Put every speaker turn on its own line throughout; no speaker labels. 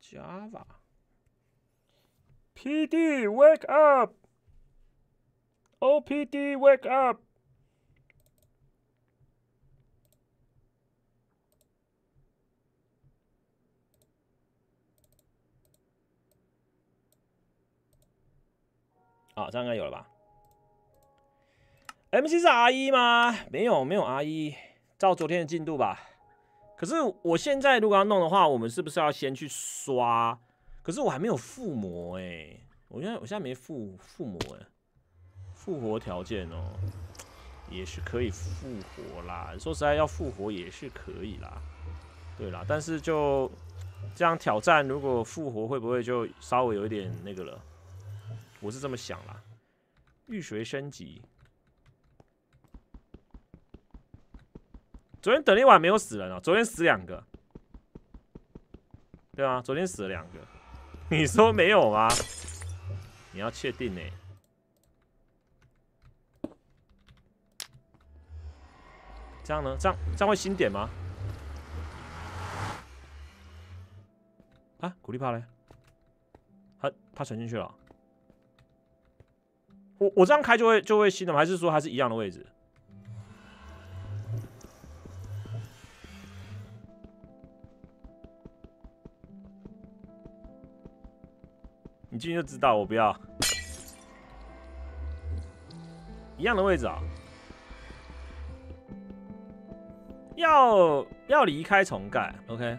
Java。PD wake up！OPD wake up！ 好，这样应该有了吧 ？MC 是 R1 吗？没有 R1， 照昨天的进度吧。可是我现在如果要弄的话，我们是不是要先去刷？可是我还没有附魔我现在没附魔复活条件哦，也是可以复活啦。说实在，要复活也是可以啦。对啦，但是就这样挑战，如果复活会不会就稍微有一点那个了？我是这么想啦。浴水升级，昨天等一晚没有死人啊，昨天死2个，对啊，昨天死了2个。你说没有吗？你要确定这样呢？这样会新点吗？啊，古力帕嘞？他传进去了。我这样开就会新的吗？还是说还是一样的位置？你进去就知道，我不要。一样的位置啊。要离开重盖 ，OK。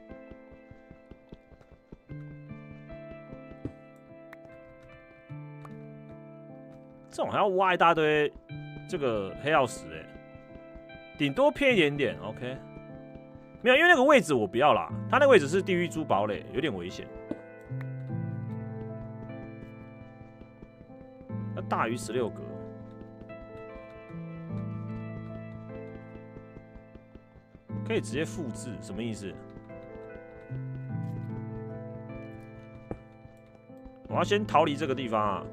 这种还要挖一大堆这个黑曜石顶多偏一点点 ，OK。没有，因为那个位置我不要啦，它那个位置是地狱珠堡垒，有点危险。要大于16格。可以直接复制，什么意思？我要先逃离这个地方啊！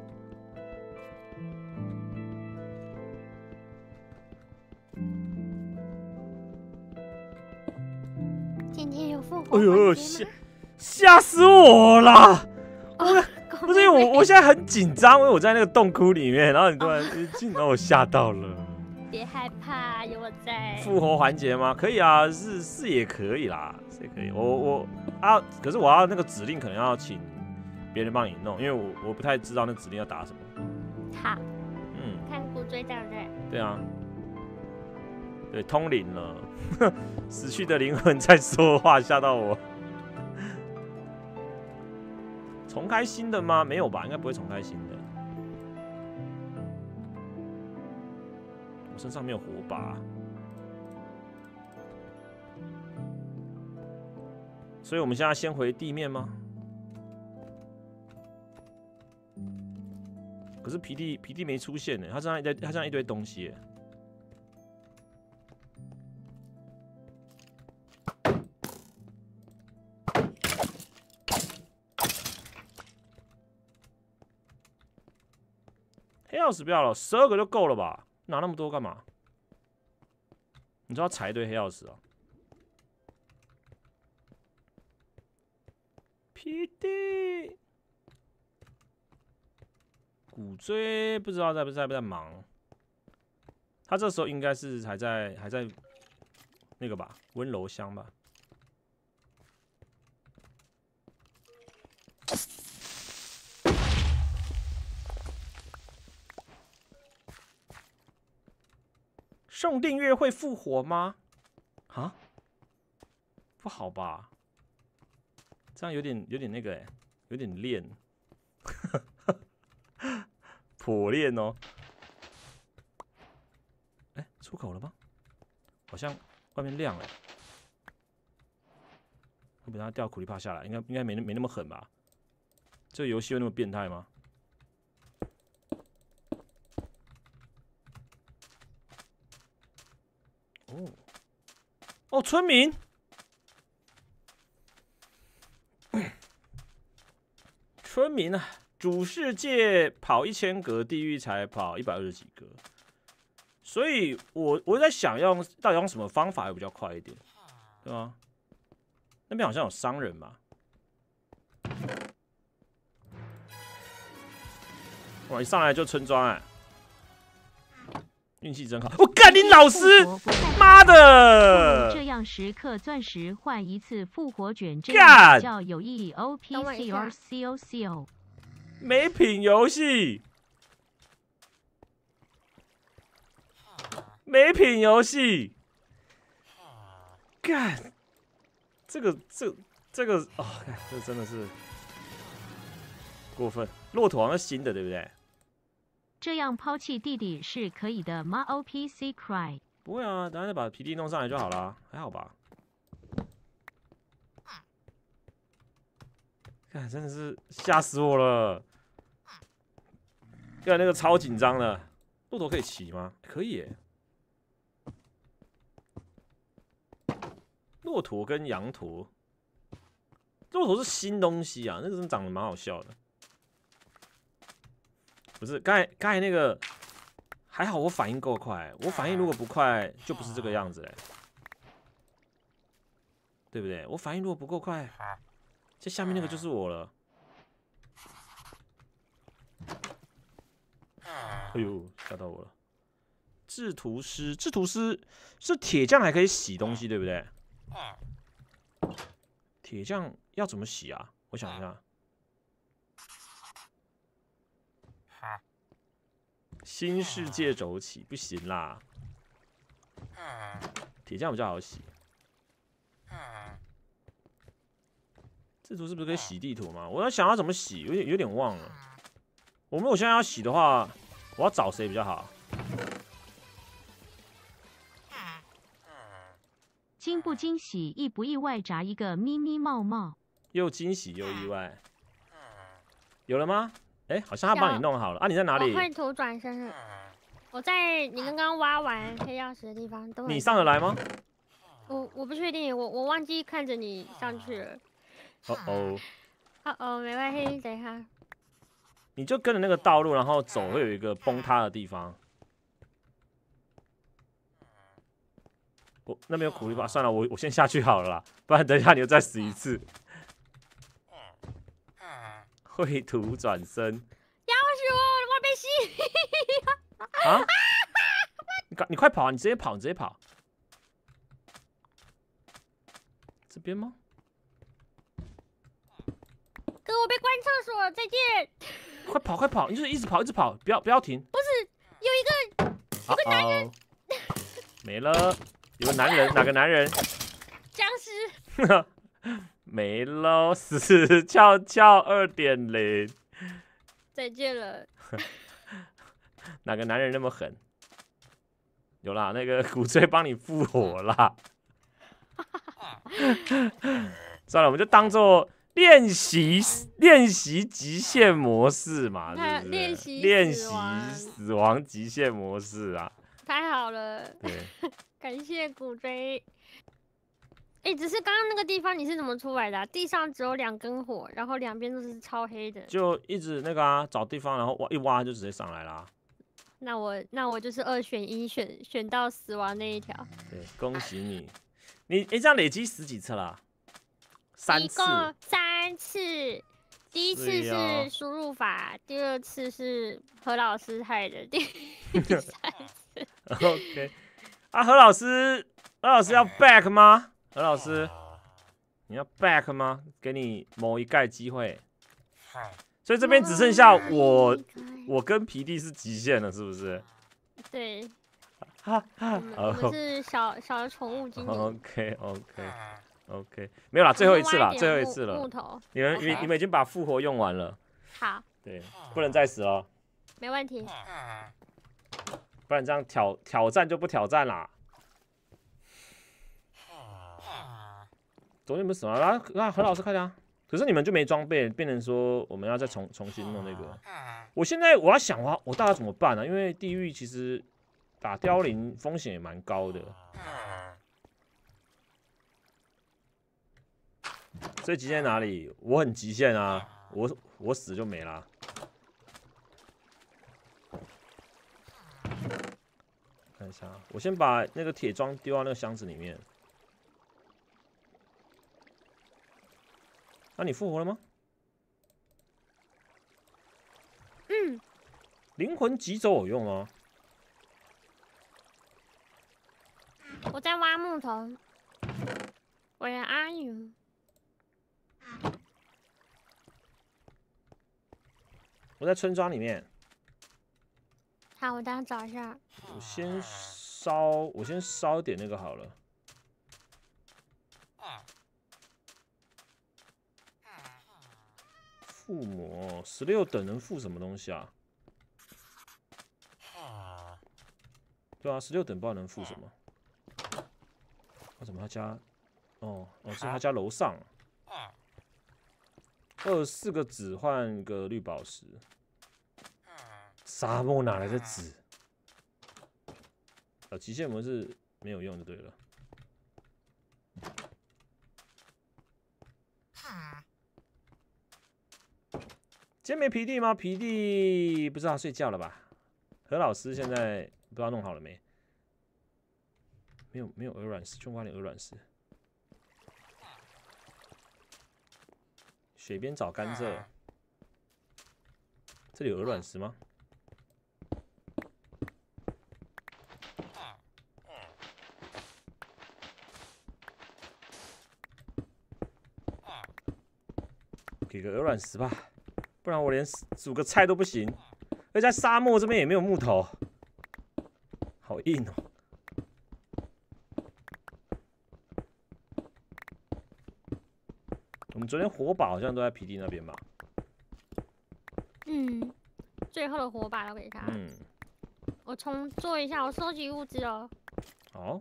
今天有复活？
哎呦，吓死我了！不是因为我现在很紧张，因为我在那个洞窟里面，然后你突然进来，我吓到了。
别害怕，有我在。
复活环节吗？可以啊，是也可以啦，是也可以。可是我要那个指令可能要请别人帮你弄，因为我不太知道那指令要打什么。
好，看骨锥长的。
对啊，对，通灵了，死去的灵魂在说话，吓到我。重开新的吗？没有吧，应该不会重开新的。我身上没有火把，所以我们现在先回地面吗？可是皮弟没出现呢，他身上一堆东西。黑曜石不要了，12个就够了吧？拿那么多干嘛？你知道踩一堆黑曜石啊？皮弟，骨锥不知道在不在忙。他这时候应该是还在那个吧，温柔乡吧。送订阅会复活吗？啊？不好吧？这样有点那个有点练，颇练哦。出口了吗？好像外面亮了。会不会让他掉苦力怕下来？应该没那么狠吧？这个游戏会那么变态吗？哦，村民，村民啊，主世界跑1000格，地狱才跑120几格，所以我在想到底用什么方法会比较快一点，对吗？那边好像有商人嘛， 哇，一上来就村庄哎，运气真好！我干你老师，妈的！
这样时刻钻石换一次复活卷，这
样
比较有意义。OPCORCOCO
没品游戏，没品游戏，干，这个哦，这真的是过分。骆驼好像是新的，对不对？
这样抛弃弟弟是可以的吗 ？OPC cry
不会啊，等下再把皮蒂弄上来就好了，还好吧？看，真的是吓死我了！看那个超紧张的，骆驼可以骑吗？可以耶。骆驼跟羊驼，骆驼是新东西啊，那个真的长得蛮好笑的。不是，刚才那个还好，我反应够快。我反应如果不快，就不是这个样子嘞，对不对？我反应如果不够快，这下面那个就是我了。哎呦，吓到我了！制图师是铁匠还可以洗东西，对不对？铁匠要怎么洗啊？我想一下。新世界走起，不行啦。铁匠比较好洗。制图是不是可以洗地图吗？我要想要怎么洗，有点忘了。我们现在要洗的话，我要找谁比较好？
惊不惊喜，意不意外？炸一个咪咪帽帽，
又惊喜又意外。有了吗？哎，好像他帮你弄好了啊！你在哪里？
我绘图转身了。我在你刚刚挖完黑曜石的地方。
你上得来吗？
我不确定，我忘记看着你上去了。哦，没关系，等一下。
你就跟着那个道路，然后走，会有一个崩塌的地方。那边有苦力吧？算了，我先下去好了啦，不然等一下你又再死一次。绘图转身。
要死我被吸！
啊！你快跑啊！你直接跑，你直接跑。这边吗？
哥，我被关厕所了，再见！
快跑，快跑！你就是一直跑，一直跑，不要停。
不是，有一个男人
没了，有个男人，哪个男人？
僵尸。
没喽，死翘翘2.0。
再见了。
哪个男人那么狠？有啦，那个鼓吹帮你复活啦。算了，我们就当做练习极限模式嘛，是不是？练习死亡极限模式啊！
太好了，
对，
感谢鼓吹。只是刚刚那个地方你是怎么出来的啊？地上只有2根火，然后两边都是超黑的。就
一直那个啊，找地方，然后一挖就直接上来啦。
那我就是2选1，选到死亡那一条。
对，恭喜你！你这样累积10几次啦？3次。一共
3次。第一次是输入法，第2次是何老师害的，第3次。
OK。啊，何老师要 back 吗？何老师，你要 back 吗？给你某一盖机会。所以这边只剩下我跟皮蒂是极限了，是不是？
对。我们是小的宠物精灵。
OK， 没有啦，最后一次啦，最后一次了。
木头。
你们已经把复活用完了。
好。
对，不能再死了。
没问题。
不然这样挑战就不挑战啦。昨天不是死了啊？何老师快点啊！可是你们就没装备，变成说我们要再重新弄那个。我现在我要想我大概怎么办呢？因为地狱其实打凋零风险也蛮高的，所以极限在哪里？我很极限啊，我死就没啦。看一下，我先把那个铁桩丢到那个箱子里面。那你复活了吗？ 灵魂急走有用吗？
我在挖木头。Where are you？
我在村庄里面。
好，我等下找一下。
我先烧点那个好了。附魔16等能附什么东西啊？对啊，16等不知道能附什么。怎么他家？哦，是他家楼上。24个纸换个绿宝石。沙漠哪来的纸？极限模式没有用就对了。今天没皮弟吗？皮弟不知道睡觉了吧？何老师现在不知道弄好了没？没有鹅卵石，就挖点鹅卵石。水边找甘蔗，这里有鹅卵石吗？给个鹅卵石吧，不然我连煮个菜都不行。而且在沙漠这边也没有木头，好硬哦。我们昨天火把好像都在皮地那边吧？
最后的火把都给他。我重做一下，我收集物资哦。
好。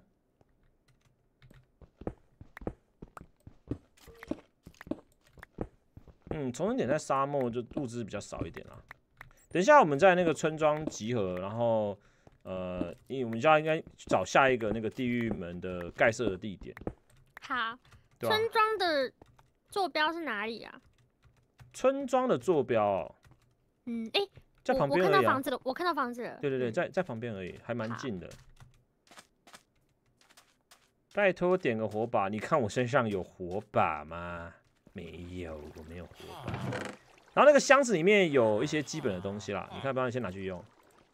重生点在沙漠就物资比较少一点啦。等一下我们在那个村庄集合，然后因为我们就要应该找下一个那个地狱门的盖设的地点。
好，村庄的坐标是哪里啊？
村庄的坐标哦。在旁边而已、啊。
我看到房子了，我看到房子了。
对，在旁边而已，还蛮近的。拜托点个火把，你看我身上有火把吗？没有，我没有火把。然后那个箱子里面有一些基本的东西啦，你看要不要先拿去用？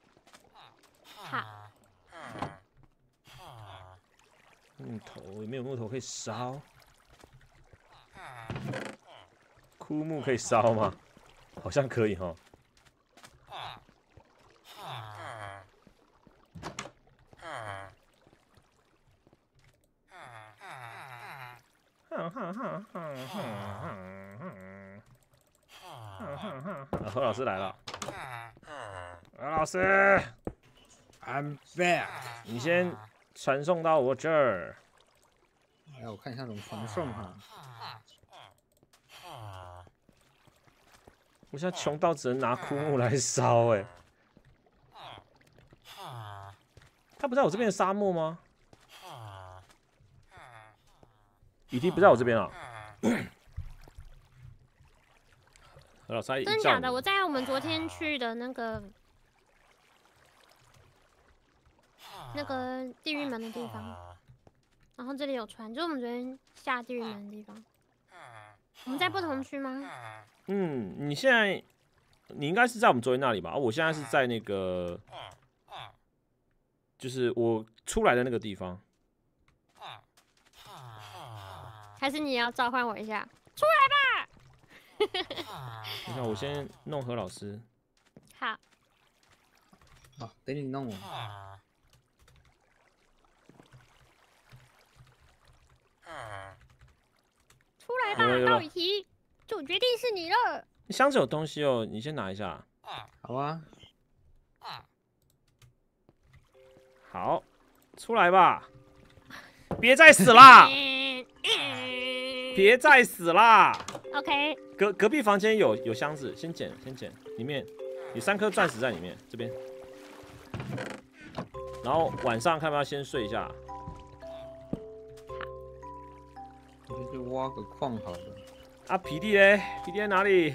好。
木头有没有木头可以烧？枯木可以烧吗？好像可以哈。何老师来了。何老师
，I'm back。
你先传送到我这儿。
来，我看一下怎么传送哈。
我现在穷到只能拿枯木来烧哎。他不在我这边的沙漠吗？雨滴不在我这边啊。何老师，
真假的？我在我们昨天去的那个地狱门的地方，然后这里有船，就是我们昨天下地狱门的地方。我们在不同区吗？
你现在应该是在我们昨天那里吧？我现在是在那个，就是我出来的那个地方。
还是你要召唤我一下？出来吧！
你看，我先弄何老师。
好。
好，等你弄我。
出来吧，道雨提，就决定是你了。
箱子有东西哦，你先拿一下。
好啊。
好，出来吧！别再死啦！别再死啦
！OK。
隔壁房间有箱子，先捡，里面有3颗钻石在里面，这边。然后晚上看不要先睡一下。
我就挖个矿好了。
啊，皮弟嘞？皮弟在哪里？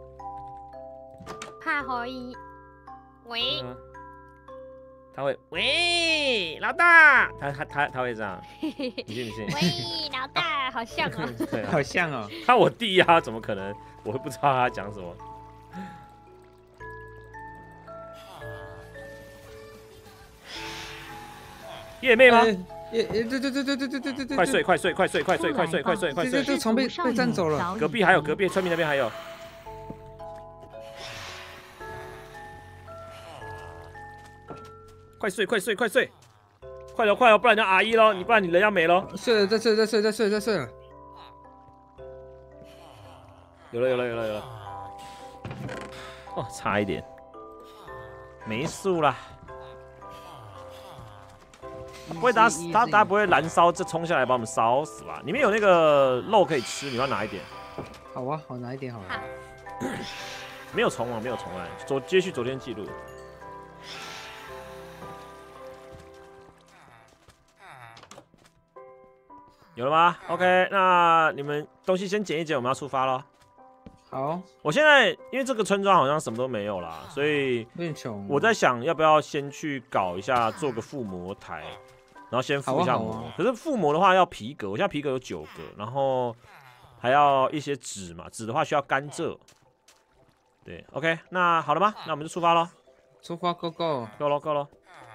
怕可以。喂。
他会喂老大，他会这样，你信不信？
喂老大，好像哦。
对啊，
好像哦。
他我弟呀，怎么可能？我会不知道他讲什么？ 夜妹吗？
对，
快睡快睡快睡快睡快睡快睡快睡！
这床被占走了。
隔壁还有，隔壁村民那边还有。快睡快睡快睡！快了快了，不然就阿姨喽，不然你人要没喽。
睡了，再睡了。
有了。哦，差一点，没数啦。不会它不会燃烧，就冲下来把我们烧死吧？里面有那个肉可以吃，你要拿一点。
好啊，我拿一点好了。
没有重来，接续昨天记录。有了吗 ？OK， 那你们东西先捡一捡，我们要出发咯。
好，
我现在因为这个村庄好像什么都没有啦，所以
有点穷。
我在想要不要先去搞一下，做个附魔台，然后先附一下魔。可是附魔的话要皮革，我现在皮革有9个，然后还要一些纸嘛，纸的话需要甘蔗。对 ，OK， 那好了吗？那我们就出发咯。
出发 ，Go Go，
够了。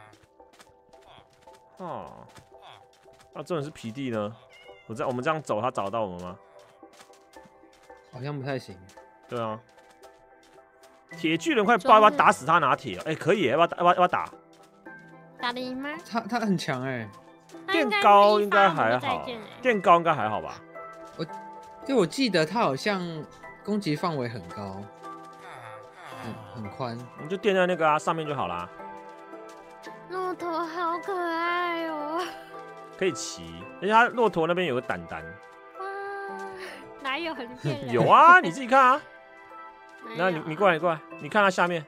哦，那这种是皮地呢？我们这样走，他找得到我们吗？
好像不太行。
对啊，铁巨人快爆，要不要打死他拿铁？哎，可以，要不要打？
打得赢吗？
他很强哎。
电高应该还好，电高应该还好吧？
我记得他好像攻击范围很高，很宽。
你就垫在那个上面就好啦。
骆驼好可爱哦。
可以骑，而且它骆驼那边有个蛋蛋。
哇，哪有很骗人？
有啊，你自己看啊。那你过来，你看它下面。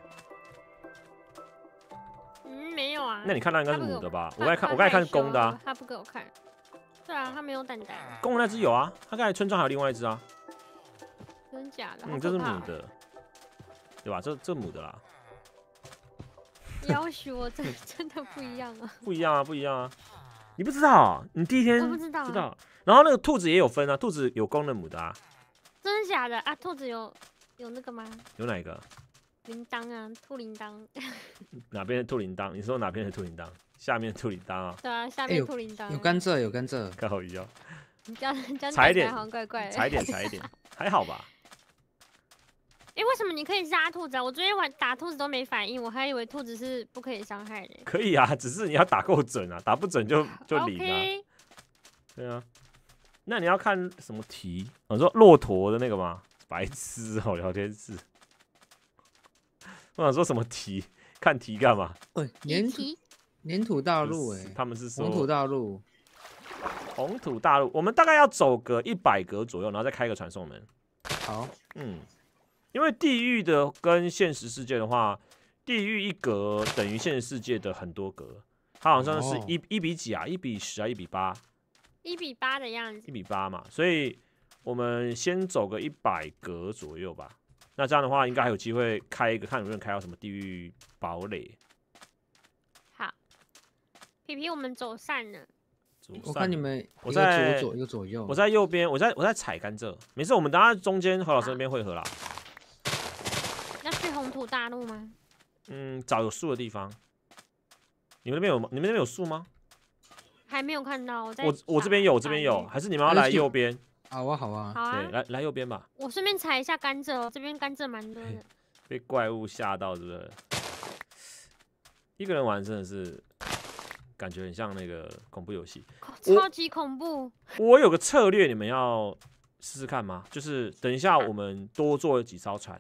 没有啊。
那你看到应该是母的吧？我刚才看是公的啊。
他不给我看。对啊，他没有蛋蛋。
公的那只有啊，他刚才村庄还有另外一只啊。
真假的？
这是母的，对吧？这母的啦。
要许我真的不一样啊。
不一样啊。你不知道？你第一天
我不知道。
然后那个兔子也有分啊，兔子有公的母的啊。
真的假的啊？兔子有那个吗？
有哪一个？
铃铛啊，兔铃铛。
哪边的兔铃铛？你说哪边的兔铃铛？下面的兔铃铛啊？
对啊，下面兔铃铛。
有甘蔗。
刚好一样。
你这样
踩一点，
好像怪怪的。
踩一点，还好吧？
哎，为什么你可以杀兔子啊？我昨天打兔子都没反应，我还以为兔子是不可以伤害的。
可以啊，只是你要打够准啊，打不准就零啊。
Okay.
对啊，那你要看什么题？我说骆驼的那个吗？白痴哦，聊天室。我想说什么题？看题干嘛？
粘土大陆
他们是说
红土大陆。
红土大陆，我们大概要走个100格左右，然后再开个传送门。
好，
因为地狱的跟现实世界的话，地狱1格等于现实世界的很多格，它好像是1比几啊？1比10啊？1比8
？1比8的样子。
1比8嘛，所以我们先走个100格左右吧。那这样的话，应该还有机会开一个，看有没有开到什么地狱堡垒。
好，皮皮，我们走散了。
我看你们一个左右，
我在右边，我在采甘蔗。没事，我们等下中间何老师那边汇合啦。
要去红土大陆吗？
找有树的地方。你们那边有树吗？
还没有看到。
我这边有，还是你们要来右边？
好啊。
好啊。
对，来右边吧。
我顺便采一下甘蔗哦，这边甘蔗蛮多的。
被怪物吓到，是不是？一个人玩真的是感觉很像那个恐怖游戏，
超级恐怖。
我有个策略，你们要试试看吗？就是等一下我们多做几艘船，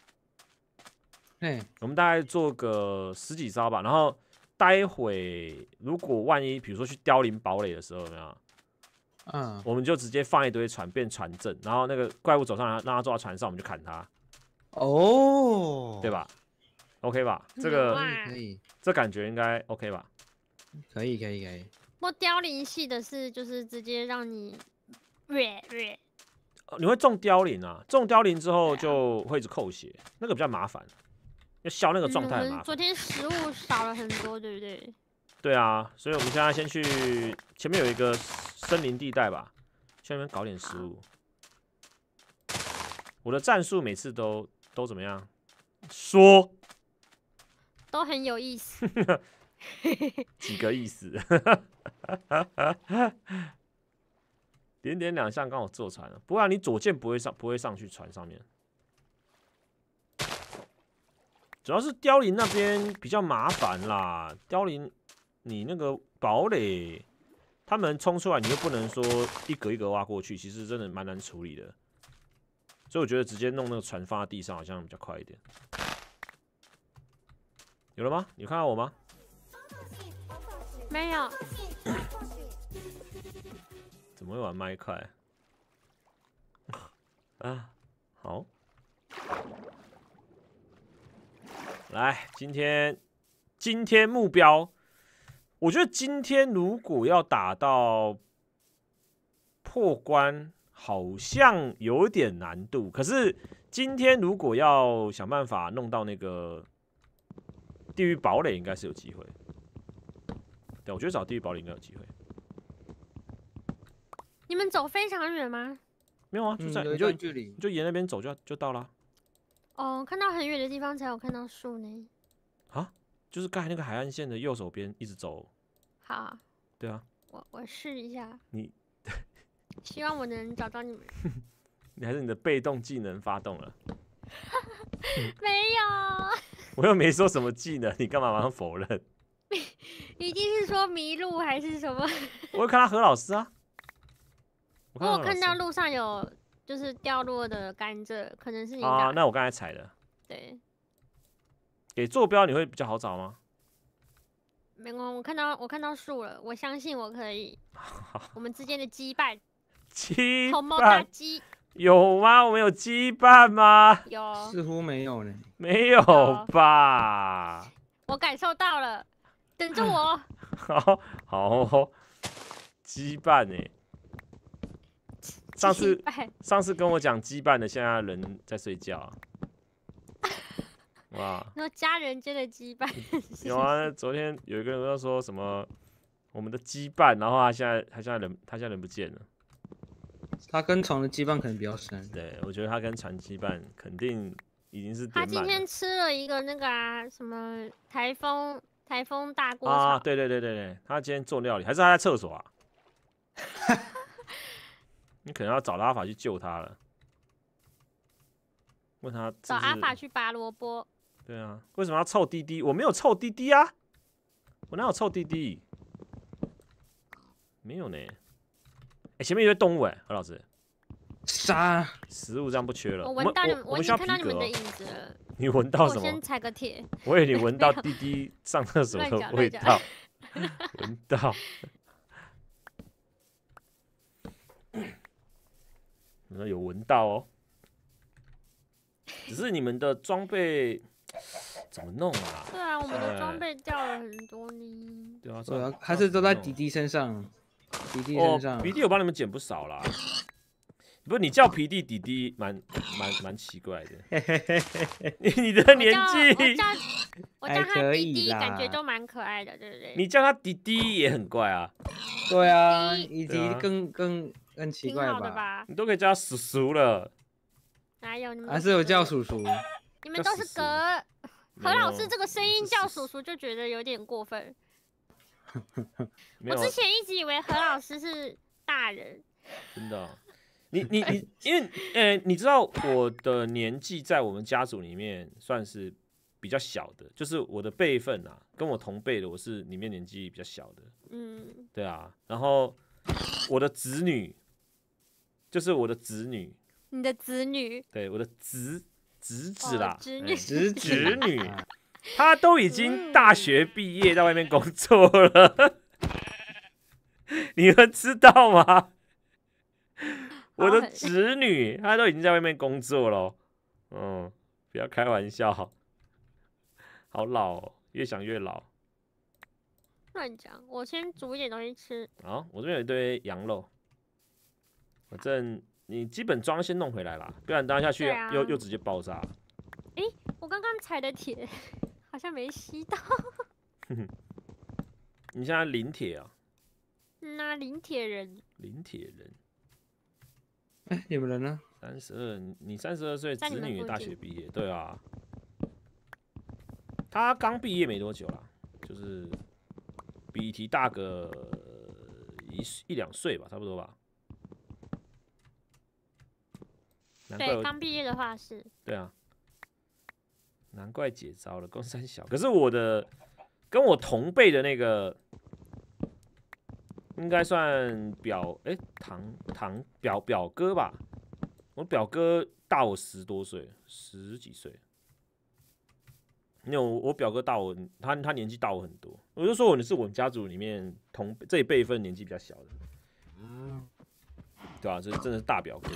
我们大概做个10几艘吧，然后待会如果万一比如说去凋零堡垒的时候，有没有？我们就直接放一堆船变船阵，然后那个怪物走上来，让他坐到船上，我们就砍他。对吧 ？OK 吧？这个
可以，
这感觉应该 OK 吧？
可以。
不过凋零系的是就是直接让你
你会中凋零啊？中凋零之后就会一直扣血，那个比较麻烦，要消那个状态很麻烦。
昨天食物少了很多，对不对？
对啊，所以我们现在先去前面有一个森林地带吧，去那边搞点食物。我的战术每次都怎么样？说
都很有意思。
几个意思？点点两项刚好坐船了，不然你左键不会上去船上面。主要是凋零那边比较麻烦啦，凋零你那个堡垒，他们冲出来，你又不能说一格一格挖过去，其实真的蛮难处理的。所以我觉得直接弄那个船放在地上好像比较快一点。有了吗？有看到我吗？
没有。
怎么会玩麦块？啊，好。来，今天目标，我觉得今天如果要打到破关，好像有点难度。可是今天如果要想办法弄到那个地狱堡垒，应该是有机会。对，我觉得找地狱堡垒应该有机会。
你们走非常远吗？
没有啊，就在
有一段距离，
你就沿那边走就到了。
哦，看到很远的地方才有看到树呢。
啊，就是刚才那个海岸线的右手边一直走。
好，
对啊，
我试一下。
你
希望我能找到你们。
你还是你的被动技能发动了？
没有，
我又没说什么技能，你干嘛马上否认？
一定是说迷路还是什么？
我有看到何老师啊，
我有看到路上有就是掉落的甘蔗，可能是你
啊，
打的。
那我刚才踩的。
对，
给坐标你会比较好找吗？
没关系，我看到树了，我相信我可以。我们之间的羁绊，
羁
红毛大
绊
鸡
有吗？我们有羁绊吗？
有，
似乎没有呢。
没有吧？
我感受到了，等着我。
好哦，羁绊哎。上次跟我讲羁绊的，现在人在睡觉啊。哇！
说家人间的羁绊。
有啊，昨天有一个人说什么我们的羁绊，然后他现在人不见了。
他跟床的羁绊可能比较深。
对，我觉得他跟船羁绊肯定已经是
他
点满了。
今天吃了一个那个啊，什么台风大锅炒。
啊，对，他今天做料理，还是他在厕所啊？你可能要找阿法去救他了。问他
找阿法去拔萝卜。
对啊，为什么要臭滴滴？我没有臭滴滴啊，我哪有臭滴滴？没有呢。哎，前面有堆动物哎，何老师。
杀！
食物这样不缺了。
我闻到你们，
我们
已经看到你们的
影
影子了。
你闻到什么？
我先踩个铁。
我以为你闻到滴滴上厕所的味道。闻到。你说有闻到哦。只是你们的装备怎么弄啊？
对啊，我们的装备掉了很多呢。
对啊，
对啊，还是都在迪迪身上。迪迪身上，
皮弟有帮你们捡不少啦。不是你叫皮弟弟弟，蛮奇怪的。你的年纪，
我叫他弟弟，感觉都蛮可爱的，对不对？
你叫他弟弟也很怪啊。
对啊，弟弟更奇怪
吧？
你都可以叫他叔叔了。
哪有你们？
还是有叫叔叔？
你们都是何老师这个声音叫叔叔就觉得有点过分。我之前一直以为何老师是大人。
真的、哦。因为你知道我的年纪在我们家族里面算是比较小的，就是我的辈分啊，跟我同辈的我是里面年纪比较小的。
嗯，
对啊，然后我的子女，就是我的子女。
你的子女？对，
我的侄子啦，
侄女，
侄女，他都已经大学毕业，在外面工作了。你们知道吗？我的侄女，她都已经在外面工作了。嗯，不要开玩笑，好老哦，越想越老。
乱讲，我先煮一点东西吃。
好，我这边有一堆羊肉，反正你基本装先弄回来啦，不然当下去又直接爆炸。
我刚刚踩的铁好像没吸到。
你现在零铁啊？
那零铁人。
零铁人。
你们人呢
？32，你32岁，子女大学毕业，对啊。他刚毕业没多久啦，就是比ET大个一两岁吧，差不多吧。
对，刚毕业的话是。
对啊，难怪解招了，公三小。可是我的跟我同辈的那个，应该算表哥吧。我表哥大我10多岁，10几岁。因为我表哥大我，他年纪大我很多，我就说你是我们家族里面这一辈分年纪比较小的，对吧、啊？这真的是大表哥。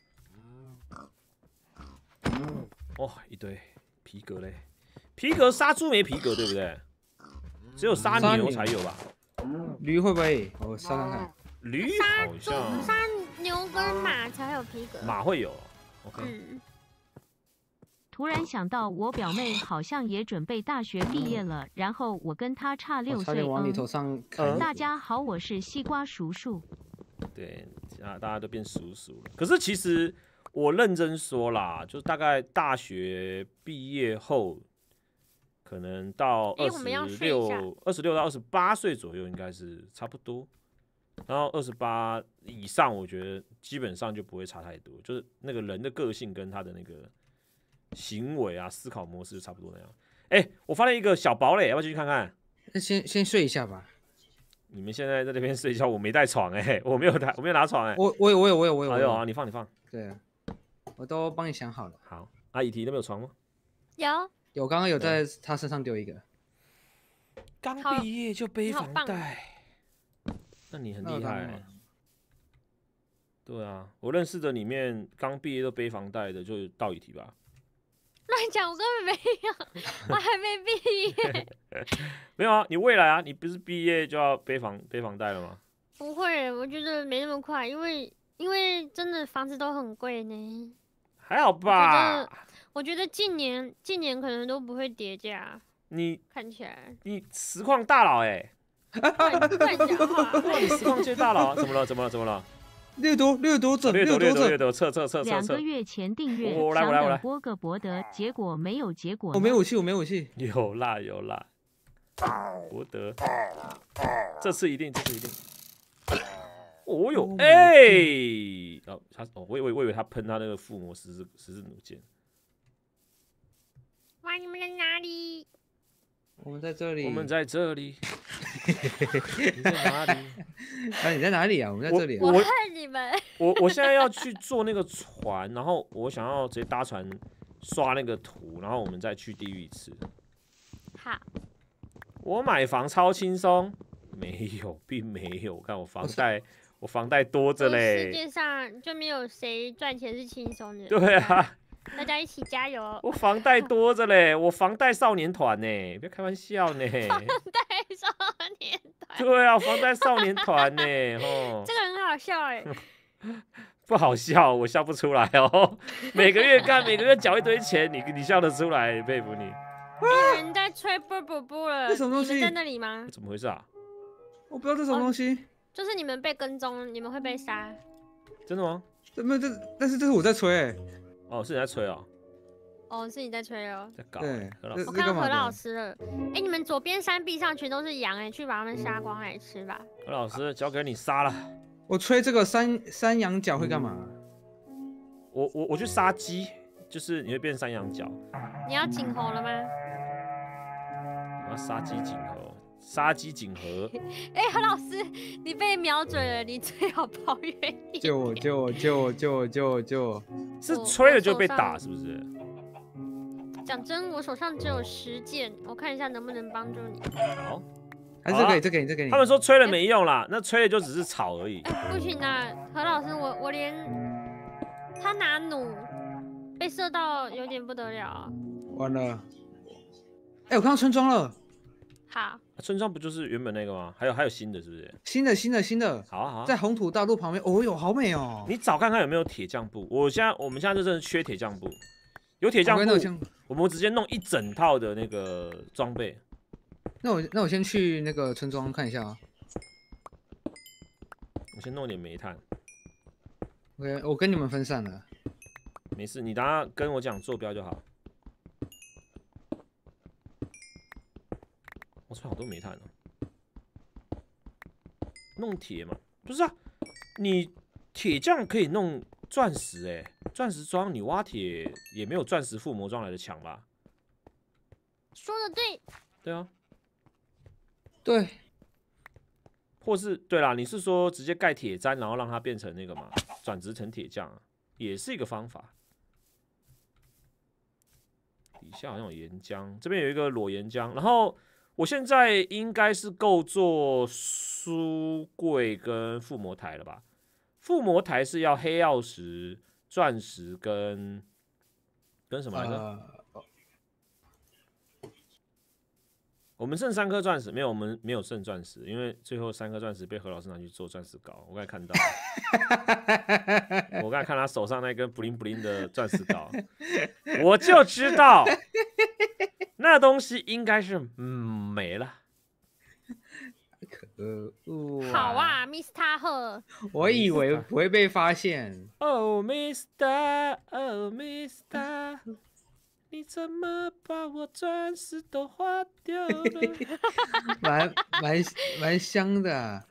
哇，一堆皮革嘞，皮革杀猪没皮革对不对？只有杀牛才有吧？
驴会不会？我杀看看。
驴好像
杀牛跟马才有皮革，
马会有。OK。
突然想到，我表妹好像也准备大学毕业了，然后我跟她差6岁。
差点往你头上砍。
大家好，我是西瓜叔叔。
对啊，大家都变叔叔了。可是其实我认真说啦，就大概大学毕业后，可能到26到28岁左右，应该是差不多。然后28以上，我觉得基本上就不会差太多，就是那个人的个性跟他的那个行为啊、思考模式就差不多那样。哎，我发现一个小堡垒，要不要进去看看？
那先睡一下吧。
你们现在在这边睡觉，我没带床我没有拿床
我有。
哎呦啊，你放。
对，我都帮你想好了。
好，阿姨提那边有床吗？
有，刚刚有在他身上丢一个。
刚毕业就背房贷，那你很厉害。对啊，我认识的里面刚毕业都背房贷的，就到一题吧。
乱讲，我根本没有，我还没毕业。
没有啊，你未来啊，你不是毕业就要背房贷了吗？
不会，我觉得没那么快，因为真的房子都很贵呢。
还好吧。
我觉得近年可能都不会跌价。
你
看起来
你实况大佬
乱讲话。
你实况界大佬，怎么了
6多整
，6多测
2个月前订阅，
想
等播个博德，结果没有结果。
我没武器。
有啦，博德，这次一定。哦哟，我以为他喷他那个附魔十字弩箭。
哇，你们在哪里？
我们在这里。
你在哪里？
你在哪里啊？我们在这里。
我看你们。
我现在要去坐那个船，然后我想要直接搭船刷那个图，然后我们再去地狱一次。
好。
我买房超轻松，没有，并没有。我看我房贷多着嘞。
世界上就没有谁赚钱是轻松的。
对啊。
大家一起加油！
我房贷多着嘞，我房贷少年团呢，不要开玩笑呢。
房贷少年团。
对啊，房贷少年团呢，
这个很好笑
不好笑，我笑不出来哦。每个月缴一堆钱，你笑得出来，佩服你。
有人在吹啵啵啵了，
什么东西？
你们在那里吗？
怎么回事啊？
我不知道这什么东西。
就是你们被跟踪，你们会被杀。
真的吗？
但是这是我在吹
哦，是你在吹哦。
哦，是你在吹哦。
在搞。
我看到何老师了。你们左边山壁上全都是羊去把它们杀光来吃吧。
何老师，交给你杀了。
我吹这个山羊角会干嘛？
我去杀鸡，就是你会变山羊角。
你要锦猴了吗？
我要杀鸡锦猴。杀鸡锦盒。
何老师，你被瞄准了，你最好跑远一点。
救我！
是吹了就被打，是不是？
讲真，我手上只有10件，我看一下能不能帮助你。
好，
还是这给你。
他们说吹了没用啦，那吹了就只是草而已。
不行啊，何老师，我连他拿弩被射到有点不得了。
完了。我看到村庄了。
好。
村庄不就是原本那个吗？还有新的，是不是？
新的。好啊。在红土大陆旁边。哦哟，好美哦。
你找看看有没有铁匠布。我们现在就真的缺铁匠布。有铁匠布，我们直接弄一整套的那个装备。
那我先去那个村庄看一下啊。
我先弄点煤炭。
OK， 我跟你们分散了。
没事，你等下跟我讲坐标就好。我出好多煤炭哦。 弄铁嘛？不是啊，你铁匠可以弄钻石哎，钻石装你挖铁也没有钻石附魔装来的强吧？
说的对。
对啊，
对，
或是对啦，你是说直接盖铁砧，然后让它变成那个嘛，转职成铁匠啊，也是一个方法。底下好像有岩浆，这边有一个裸岩浆，然后我现在应该是够做书柜跟附魔台了吧？附魔台是要黑曜石、钻石跟什么来着？我们剩3颗钻石，没有，我们没有剩钻石，因为最后3颗钻石被何老师拿去做钻石膏。我刚才看到，我刚才看他手上那根 bling bling 的钻石膏，我就知道那东西应该是没了。
可恶！
好啊，Mr. 赫，
我以为不会被发现。
Oh Mr. Oh Mr. 你怎么把我钻石都花掉了？
蛮香的啊。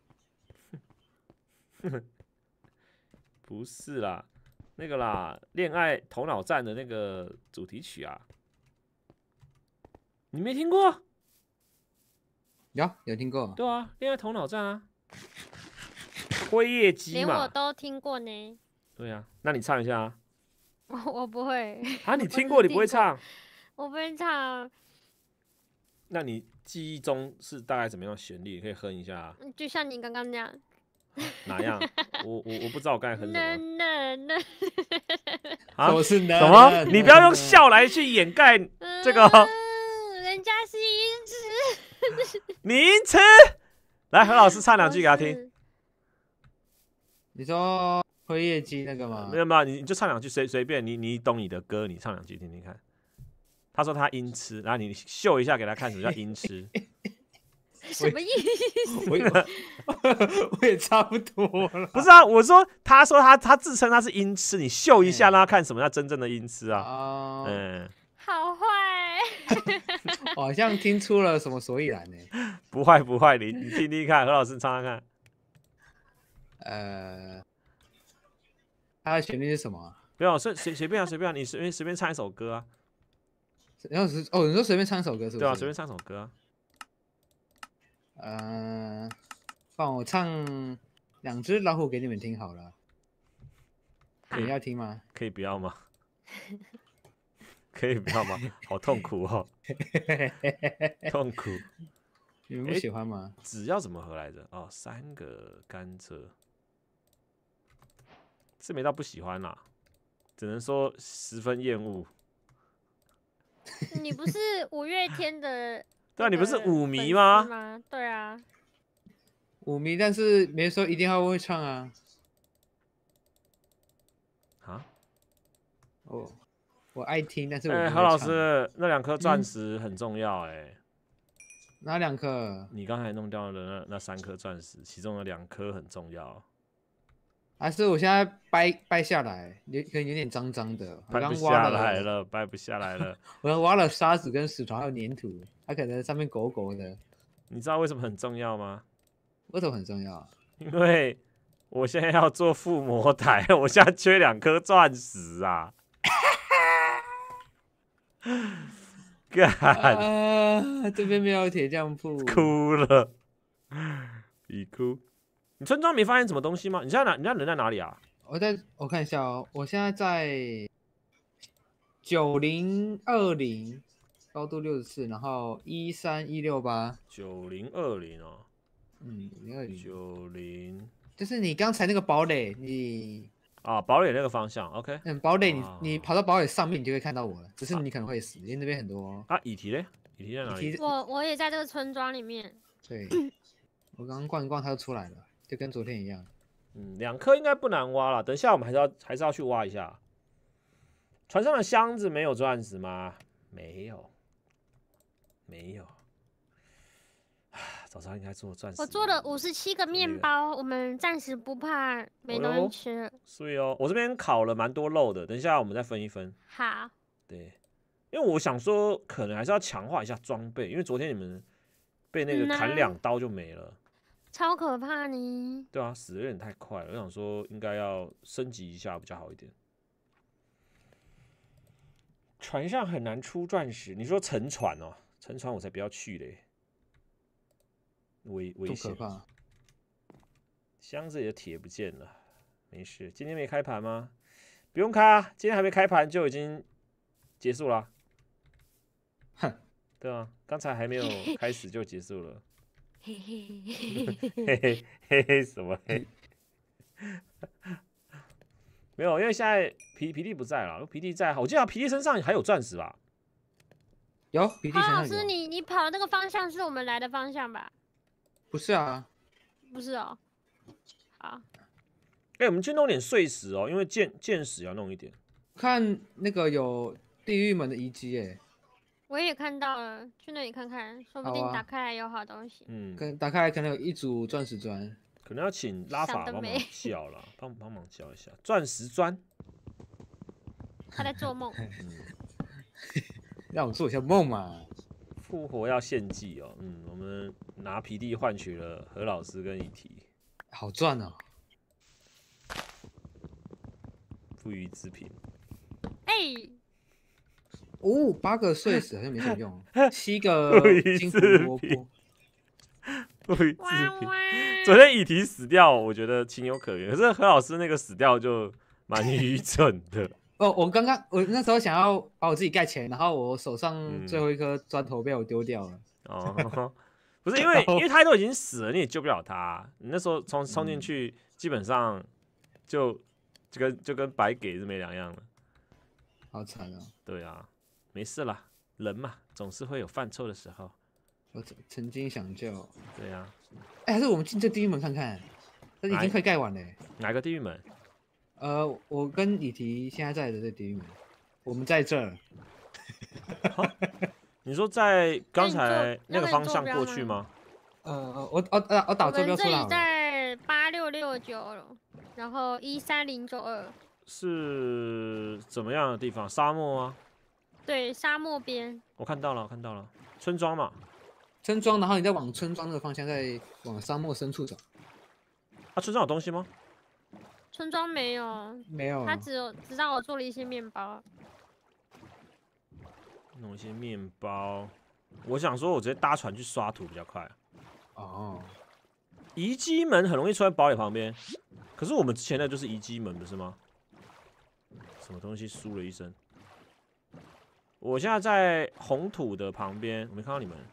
不是啦，那个啦，恋爱头脑战的那个主题曲啊，你没听过？
有听过？
对啊，恋爱头脑战啊，辉夜姬
连我
嘛。
都听过呢。
对啊，那你唱一下啊。
我不会。
啊，你听过你不会唱？
我不会唱。
那你记忆中是大概怎么样的旋律？可以哼一下啊。
就像你刚刚那样。
哪样？我不知道我刚才哼什么。
啊？
什么？你不要用笑来去掩盖这个。
人家是音痴。
你音痴？来，何老师唱2句给他听。
你说辉夜姬那个吗？
没有，你就唱2句，随便你懂你的歌，你唱2句听听看。他说他音痴，然后你秀一下给他看什么叫音痴。
什么意思？
我也差不多了。
不是啊，他说他自称他是音痴，你秀一下让他看什么叫真正的音痴啊。
好坏。
我好像听出了什么所以然呢。
不坏，你听听看，何老师唱唱看。
它的旋律是什么啊？
不要，随便啊，你随便唱一首歌啊。
然后你说随便唱一首歌是不是？
对啊，随便唱首歌
啊。放我唱2只老虎给你们听好了。你要听吗？
可以不要吗？可以不要吗？好痛苦哦，痛苦。
你们不喜欢吗？
纸要怎么合来着？哦，3个甘蔗，是没到不喜欢啦，只能说十分厌恶。
你不是5月天的？
对啊，你不是舞迷吗？
对啊，
舞迷，但是没说一定要会唱啊。
啊？
哦，我爱听，但是我
何老师，那2颗钻石很重要哎。
哪2颗？
你刚才弄掉的那3颗钻石，其中的2颗很重要。
还是我现在掰下来，有点脏脏的，
掰不下来了，掰不下来了。
我刚挖了沙子跟石头还有粘土，它可能上面狗狗的。
你知道为什么很重要吗？
为什么很重要？
因为我现在要做附魔台，我现在缺2颗钻石啊！干，
这边没有铁匠铺，
哭了，已哭。你村庄没发现什么东西吗？你现在人在哪里啊？
我看一下哦，我现在在9020，高度64，然后13168。
9020哦。
90，就是你刚才那个堡垒，你
堡垒那个方向 ，OK。
堡垒你跑到堡垒上面，你就会看到我了，只是你可能会死，因为那边很多。
乙提嘞？乙提在哪里？
我也在这个村庄里面。
对，我刚刚逛一逛，它就出来了，就跟昨天一样。
2颗应该不难挖了，等一下我们还是要去挖一下。船上的箱子没有钻石吗？没有。早上应该做钻石。
我做了57个面包，我们暂时不怕没东西吃。
所以我这边烤了蛮多肉的，等一下我们再分一分。
好。
对，因为我想说，可能还是要强化一下装备，因为昨天你们被那个砍2刀就没了。
超可怕呢。
对啊，死的有点太快了，我想说应该要升级一下比较好一点。船上很难出钻石，你说沉船哦？沉船我才不要去嘞，危险。
可怕。
箱子里的铁不见了，没事。今天没开盘吗？不用开啊，今天还没开盘就已经结束了。
哼，
对啊，刚才还没有开始就结束了。
嘿嘿
嘿嘿嘿嘿，什么嘿？没有，因为现在皮弟不在了，皮弟在，我记得皮弟身上还有钻石吧？
有比利
何老师，
身上有。
你跑的那个方向是我们来的方向吧？
不是啊，
不是哦。好，
哎、我们去弄点碎石哦，因为剑石要弄一点。
看那个有地狱门的遗迹哎，
我也看到了，去那里看看，说不定
好啊
打开来有好东西。
嗯，
打开来可能有一组钻石砖。
可能要请拉法帮忙
想得美
叫了，帮忙叫一下钻石砖。
他在做梦。
让我做一下梦嘛。
复活要献祭哦，我们拿皮弟换取了何老师跟以提，
好赚哦。
富余之品。
哎、
哦，8个碎石好像没什么用，7个金胡萝卜。
富余之
哇
品。
哇！
昨天以提死掉，我觉得情有可原，可是何老师那个死掉就蛮愚蠢的。
哦，我那时候想要把我自己盖起来，然后我手上最后一颗砖头被我丢掉了。
哦，不是因为他都已经死了，你也救不了他。你那时候冲进去，基本上就跟白给是没两样了。
好惨哦。
对啊，没事啦，人嘛，总是会有犯错的时候。
我曾经想救。
对啊，
哎，还是我们进这地狱门看看，这已经快盖完了。
哪个地狱门？
我跟以提现在在的这地狱门，我们在这儿。
你说在刚才那个方向过去吗？
我打坐
我们这里
标出来好了。
在8669，然后13092。
是怎么样的地方？沙漠吗？
对，沙漠边。
我看到了，村庄嘛。
村庄，然后你再往村庄那个方向，再往沙漠深处走。
啊，村庄有东西吗？
村庄没有，
没有啊。
他只让我做了一些面包。
弄一些面包。我想说，我直接搭船去刷图比较快。
哦。
遗迹门很容易出在堡垒旁边，可是我们之前的就是遗迹门，不是吗？什么东西输了一声？我现在在红土的旁边，我没看到你们。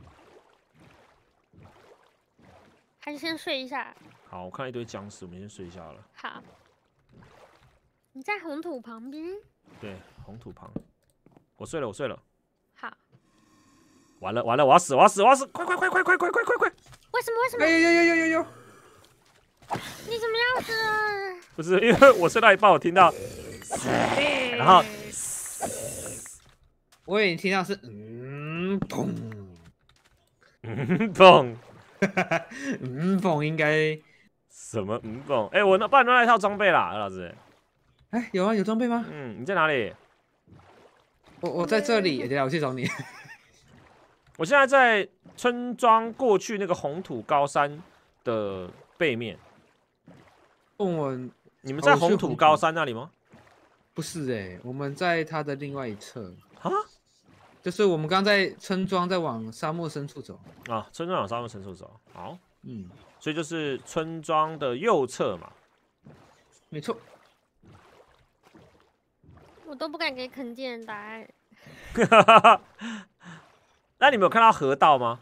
还是先睡一下。
好，我看到一堆僵尸，我们先睡一下好了。
好。你在红土旁边？
对，红土旁。我睡了。
好。
完了，我要死！快！
为什么？
有！
你怎么样子啊？
不是，因为我睡到一半，我听到，然后
我也听到是砰
砰
砰，应该
什么砰？哎，我不然那一套装备啦，何老师。
哎，有啊，有装备吗？
你在哪里？
我在这里，等下我去找你。
我现在在村庄过去那个红土高山的背面。你们在红土高山那里吗？
不是哎，我们在它的另外一侧。
啊？
就是我们刚在村庄在往沙漠深处走。
啊，村庄往沙漠深处走。好。
嗯。
所以就是村庄的右侧嘛。
没错。
我都不敢给肯定的答案。
那你们有看到河道吗？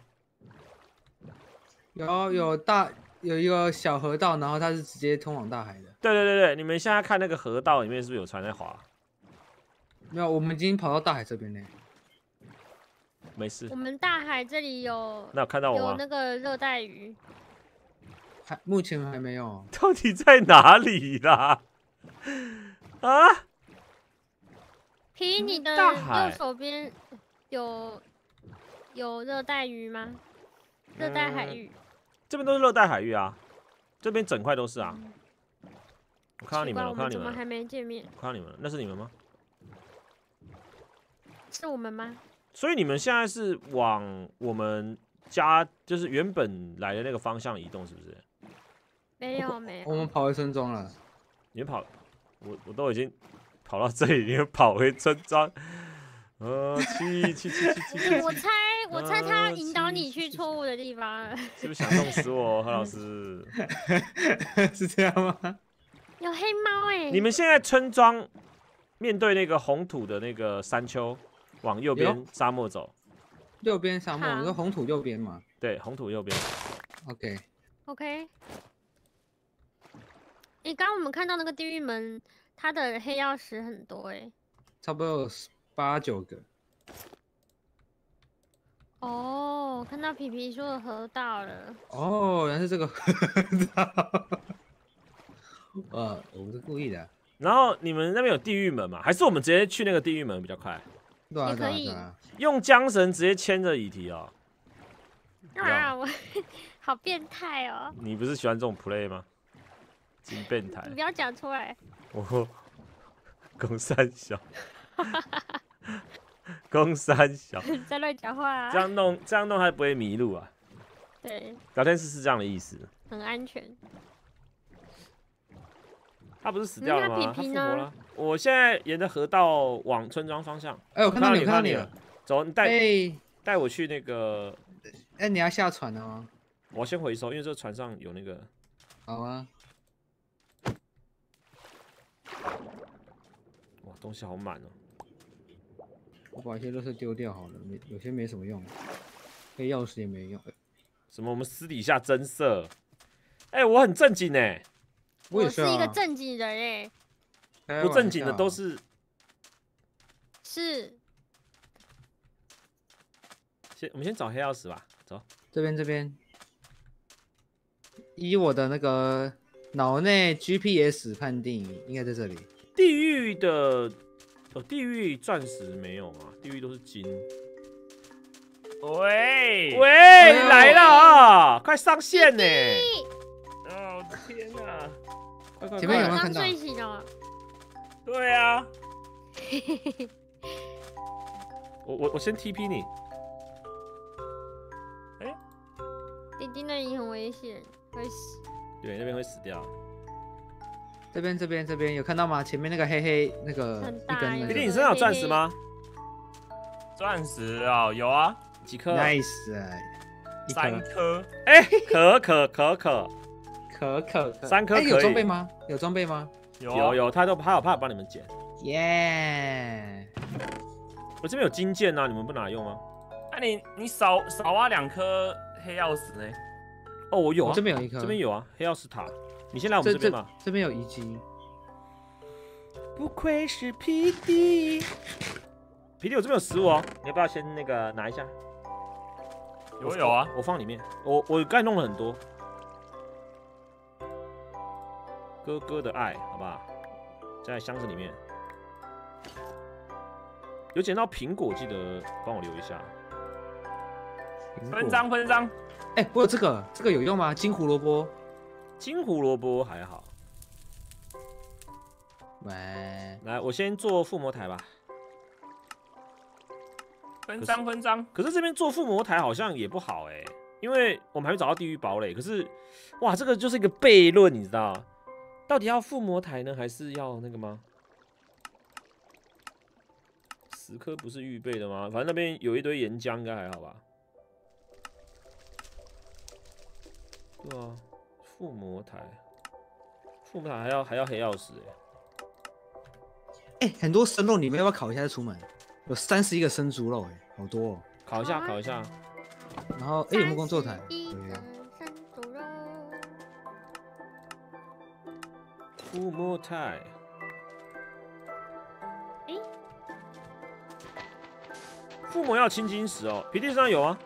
有一个小河道，然后它是直接通往大海的。
对，你们现在看那个河道里面是不是有船在滑？
没有，我们已经跑到大海这边嘞。
没事。
我们大海这里有，
那有看到我吗？
有那个热带鱼。
目前还没有。
到底在哪里啦？啊？
皮，你的右手边有热带鱼吗？热带海域。
这边都是热带海域啊，这边整块都是啊。我看到你们了，
我们怎么还没见面？
我看到你们了，那是你们吗？
是我们吗？
所以你们现在是往我们就是原本来的那个方向移动，是不是？
没有没有，
我们跑回村庄了。
你们跑，我都已经跑到这里，你们跑回村庄。去！
我猜他引导你去错误的地方了。
是不是想弄死我，何老师？
是这样吗？
有黑猫哎！
你们现在村庄面对那个红土的那个山丘，往右边沙漠走。
右边沙漠，
好
你说红土右边嘛
对，红土右边。
？OK，
刚刚我们看到那个地狱门，它的黑曜石很多哎。
差不多有8、9个。
哦，看到皮皮说的河道了。
哦，原来是这个。我是故意的。
然后你们那边有地狱门吗？还是我们直接去那个地狱门比较快？
对啊，
也可以
对啊。
用缰绳直接牵着乙提哦。
我好变态哦！
你不是喜欢这种 play 吗？真变态
你！不要讲出来。
我公三小，公三小，
在乱讲话啊！
这样弄还不会迷路啊？
对，
聊天室是这样的意思。
很安全。
他不是死掉了吗？
那皮皮呢
他复活了。我现在沿着河道往村庄方向。
哎，我看到你，
看到你
了。
走，你带我去那个。
哎，你要下船了吗？
我要先回收，因为这个船上有那个。
好啊。
哇，东西好满哦。
我把一些垃圾丢掉好了，有些没什么用，黑曜石也没用。
什么？我们私底下增色？哎，我很正经哎。
也是
是一个正经人哎。
不正经的都是。
是。
我们先找黑曜石吧，走。
这边。以我的那个脑内 GPS 判定，应该在这里。
地狱的，地狱钻石没有吗？地狱都是金。喂，你来了啊！快上线呢！哦天哪！快！
前面有没有看到？
刚睡醒了。
对啊。我先 TP 你。
弟弟那里很危险，会死。
对，那边会死掉。
这边有看到吗？前面那个黑那个一根那个。
弟弟，你身上有钻石吗？
钻石啊，有啊，
几颗
？Nice，
3颗。
哎，可。3颗可以。
有装备吗？有装备吗？
有，他有帮你们捡。
耶！
我这边有金剑啊，你们不拿用吗？
那你少挖2颗黑曜石呢？
哦，我有啊，
这边有一颗，
这边有啊，黑曜石塔。你先来我们这边吧。
这边有遗迹。
不愧是皮弟。皮弟，我这边有食物哦，你要不要先那个拿一下？
有啊，
我放里面。我刚才弄了很多。哥哥的爱，好不好？在箱子里面。有捡到苹果，记得帮我留一下。
分赃。
哎，我有这个有用吗？金胡萝卜。
金胡萝卜还好。来，我先做附魔台吧。
分赃。
可是这边做附魔台好像也不好哎，因为我们还没找到地狱堡垒。可是，哇，这个就是一个悖论，你知道？到底要附魔台呢，还是要那个吗？10颗不是预备的吗？反正那边有一堆岩浆，应该还好吧？对啊，附魔台还要黑曜石
哎，很多生肉，你们要不要烤一下再出门？有31个生猪肉，哎，好多哦。
烤一下。
然后，哎，有木工座台。
附魔台。附魔要青金石哦，皮弟身上有啊。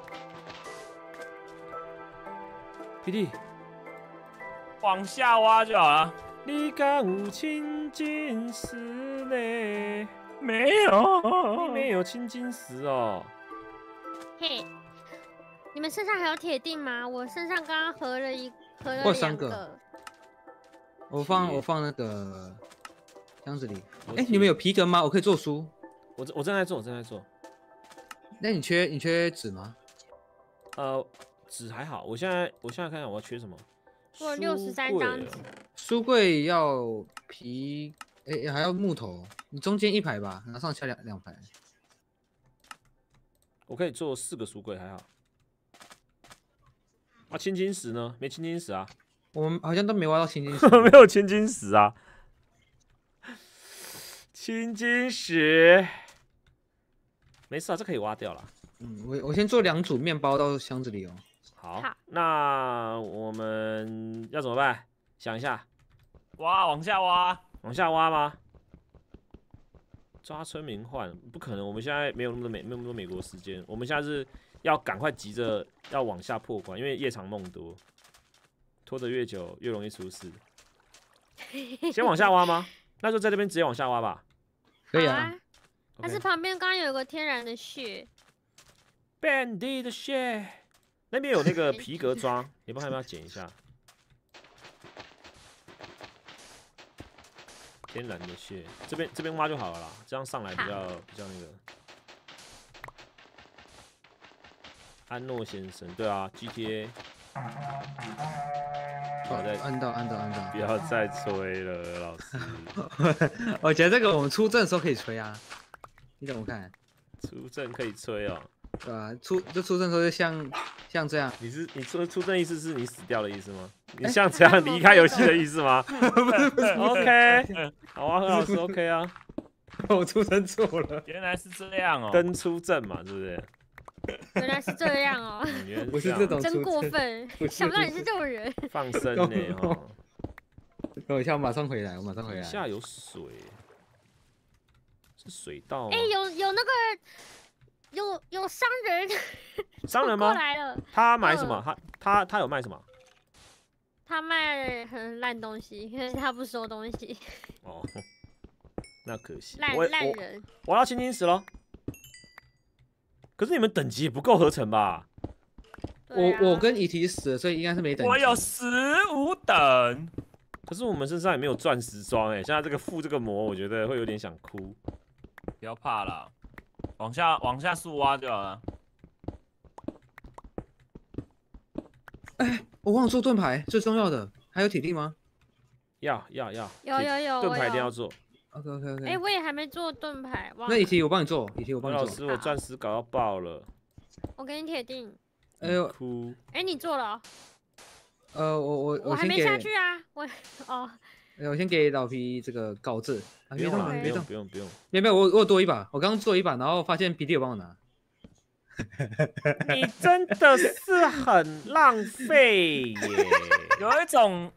皮弟，
往下挖就好了。
你敢有青金石呢？
没有，
你没有青金石哦。
嘿，你们身上还有铁锭吗？我身上刚刚合了
我
2
个。我放那个箱子里。哎，你们有皮革吗？我可以做书。
我正在做。
那你缺纸吗？
纸还好，我现在看看我要缺什么。
我有63张纸。
书柜要皮，还要木头。你中间1排吧，然后上下两排。
我可以做4个书柜，还好。啊，青金石呢？没青金石啊。
我们好像都没挖到青金石。
没有青金石啊。青金石，没事啊，这可以挖掉了。
我先做2组面包到箱子里哦。
好，那我们要怎么办？想一下。
挖，往下挖。
往下挖吗？抓村民换不可能，我们现在没有那么多美国时间，我们现在是要赶快急着要往下破关，因为夜长梦多，拖得越久越容易出事。先往下挖吗？那就在这边直接往下挖吧。
可以啊。
但是旁边刚刚有个天然的穴。
遍地的穴，那边有那个皮革桩，你们要不要捡一下？天然的穴，这边挖就好了啦，这样上来比较那个。安诺先生，对啊 ，GTA。
按到。
不要再吹了，老师。
我觉得这个我们出阵的时候可以吹啊，你怎么看？
出阵可以吹哦。
对啊，出阵的时候就像这样。
你说出阵意思是你死掉的意思吗？你像这样离开游戏的意思吗？不是 OK， 好啊，何老师 OK 啊。
我出阵错了，
原来是这样哦。
登出阵嘛，是不是？
原来是这样哦。
不是这种，
真过分，想不到你是这种人。
放生呢哈。
等我一下，我马上回来。
底下有水，是水道吗？
有那个。有商人，
商人吗？
过来了。
他买什么？他有卖什么？
他卖很烂东西，因为他不收东西。
哦，那可惜。
烂人。
我要青金石咯。可是你们等级也不够合成吧？
我跟以提死了，所以应该是没等级。
我有15等。
可是我们身上也没有钻石装现在这个附这个膜，我觉得会有点想哭。
不要怕啦。往下树挖就好了。
我忘了做盾牌，最重要的还有体力吗？
要。
有，
盾牌一定要做。
OK。
我也还没做盾牌。
那以提我帮你做，
老师，我钻石搞到爆了。
我给你铁锭。
哎呦，
哭。
你做了？
我
还没下去啊，
我先给老皮这个镐子。
不用，
没有，我有多一把，我刚做一把，然后发现皮弟有帮我拿。
你真的是很浪费耶！
有一种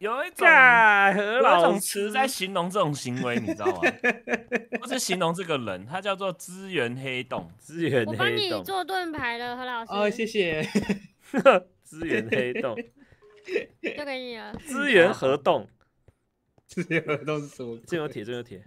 词在形容这种行为，你知道吗？不是形容这个人，他叫做资源黑洞。
我帮你做盾牌了，何老师。
哦，谢谢。
资源黑洞，
就给你了。
资源河洞。
资源河洞是什么？
这有铁。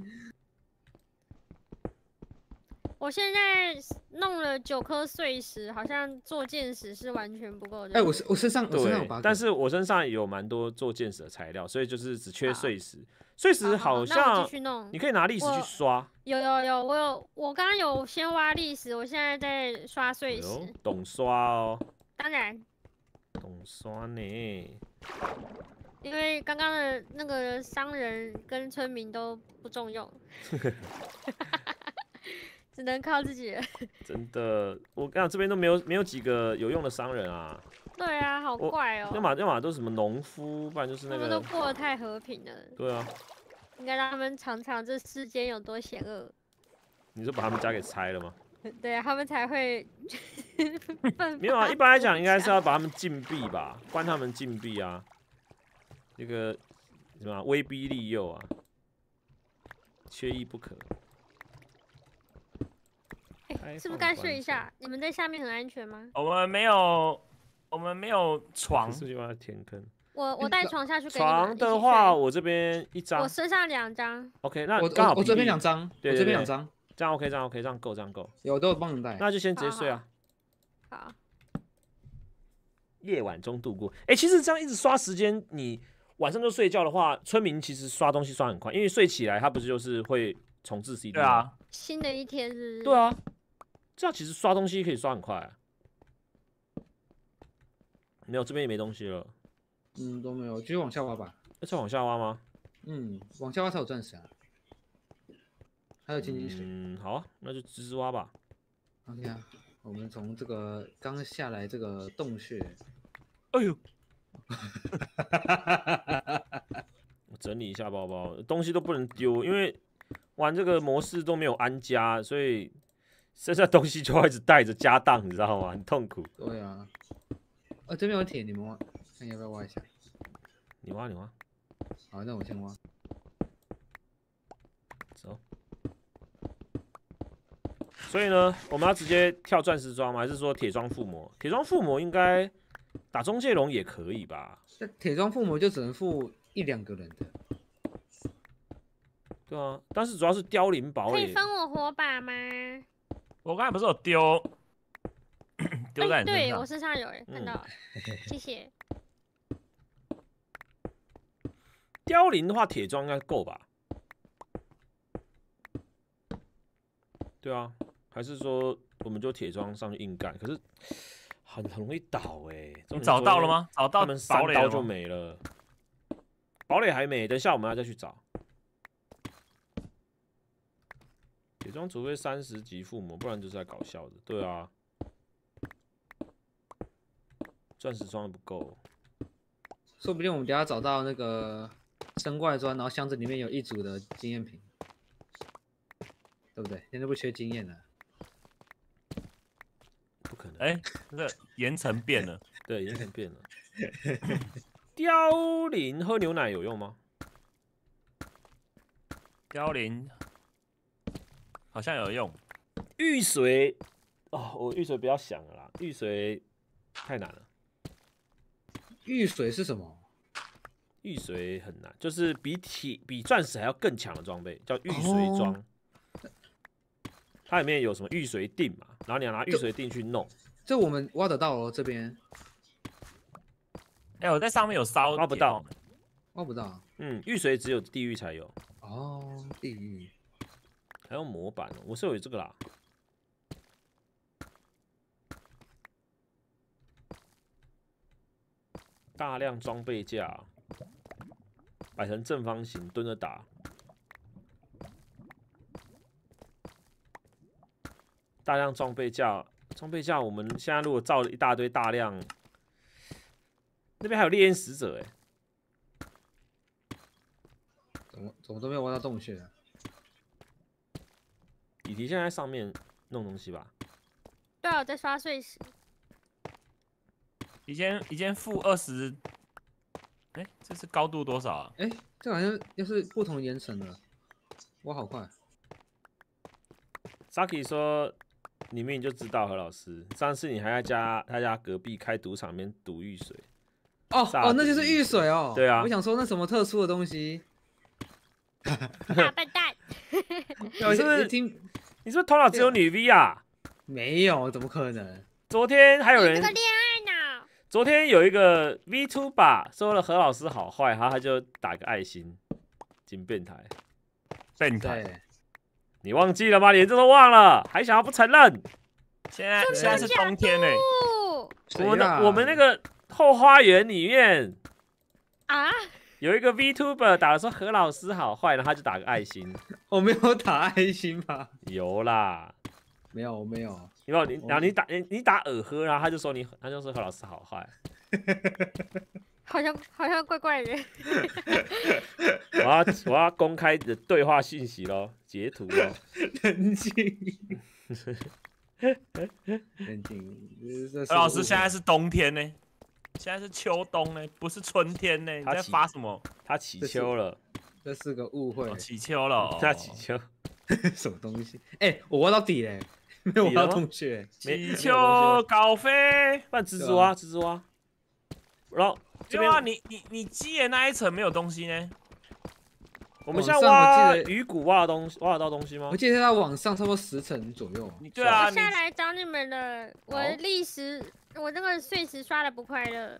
我现在弄了9颗碎石，好像做箭石是完全不够的。
我身上有8个，
但是我身上有蛮多做箭石的材料，所以就是只缺碎石。碎石好像你可以拿砾石去刷。
有，我刚刚有先挖砾石，我现在在刷碎石。
懂刷哦。
当然。
懂刷呢。
因为刚刚的那个商人跟村民都不中用。只能靠自己了。
真的，我跟你讲，这边都没有几个有用的商人啊。
对啊，好怪哦。
要么都是什么农夫，不然就是那个。
他们都过得太和平了。
对啊。
应该让他们尝尝这世间有多险恶。
你说把他们家给拆了吗？
对，他们才会。
没有啊，一般来讲应该是要把他们禁闭吧，关他们禁闭啊。那个什么威逼利诱啊，缺一不可。
是不是该睡一下？你们在下面很安全吗？
我们没有床。
是不是要填坑？
我带床下去给你们。
床的话，我这边1张。
我身上2张。
OK， 那刚好
我这边2张，
对，
我这边2张，
这样 OK， 这样够。
有都有帮你带。
那就先直接睡啊。
好。
夜晚中度过。其实这样一直刷时间，你晚上就睡觉的话，村民其实刷东西刷很快，因为睡起来他不是就是会重置 CD 吗？
对啊。
新的一天是不是？
对啊。这样其实刷东西可以刷很快没有，这边也没东西了。
都没有，继续往下挖吧。
要再往下挖吗？
往下挖才有钻石啊。还有经济水。
好啊，那就直直挖吧。
OK 啊，我们从这个刚下来这个洞穴，
哎呦，
我整理一下包包，东西都不能丢，因为玩这个模式都没有安家，所以剩下东西就要一直带着家当，你知道吗？很痛苦。
对啊。这边有铁，你们挖，看要不要挖一下？
你挖，你挖。
好，那我先挖。
走。所以呢，我们要直接跳钻石装吗？还是说铁装附魔？铁装附魔应该打中介龙也可以吧？
那铁装附魔就只能附1、2个人的。
对啊，但是主要是凋零堡垒。
可以分我火把吗？
我刚才不是有丢在你身
对
上？
我身上有人看到了，谢谢。
凋零的话，铁装应该够吧？对啊，还是说我们就铁装上去硬干？可是很容易倒哎。
你找到了吗？找到
他们3刀就
堡垒了吗？
没了。堡垒还没，等一下我们要再去找。铁装除非30级附魔，不然就是在搞笑的。对啊，钻石装不够。
说不定我们等下找到那个生怪砖，然后箱子里面有1组的经验瓶，对不对？现在不缺经验了。
不可能。
哎，这个岩层变了。
对，岩层变了。凋零喝牛奶有用吗？
凋零好像有用。
玉髓我玉髓不要想了啦，玉髓太难了。
玉髓是什么？
玉髓很难，就是比钻石还要更强的装备，叫玉髓装。它里面有什么玉髓锭嘛，然后你要拿玉髓锭去弄。
这我们挖得到哦，这边
哎，我在上面有烧，
挖不到。
挖不到。
玉髓只有地狱才有。
哦，地狱。
还有模板哦，我是有这个啦。大量装备架，摆成正方形，蹲着打。大量装备架，我们现在如果造了一大堆大量，那边还有烈焰使者哎，
怎么都没有挖到洞穴啊？
底题现在在上面弄东西吧？
对啊，我在刷碎石。
一间负20，哎，这是高度多少啊？
哎，这好像又是不同岩层的，挖好快。
Saki 说：“你明明就知道何老师，上次你还在他家隔壁开赌场里面赌玉髓。”
那就是玉髓哦。
对啊，
我想说那什么特殊的东西。
大笨蛋！
你是不是头脑只有女 V 啊？
没有，怎么可能？
昨天还有人
这个恋爱脑。
昨天有一个 VTuber 说了何老师好坏，然后他就打个爱心，真变态。
变态！
你忘记了吗？连这都忘了，还想要不承认？
现在是冬天呢。
我们那个后花园里面
啊，
有一个 VTuber 打了说何老师好坏，然后他就打个爱心。
我没有打爱心吧？
有啦，
没有，我没有。
然后你打耳喝，然后他就说何老师好坏。
好像怪怪的。
我要公开的对话信息咯，截图咯。
冷静，冷静。
何老师现在是冬天呢，现在是秋冬呢，不是春天呢。你在发什么？
他起秋了，
这是个误会。
起秋了，
他起秋。
什么东西？哎，我挖到底嘞，没有挖到洞穴。
起秋高飞，
不然蜘蛛蛙。然后这边
你基的那一层没有东西呢？
我们现在挖鱼骨挖得到东西吗？
我记得它往上差不多10层左右。
对啊，
我下来找你们了。我历史，我那个碎石刷的不快乐。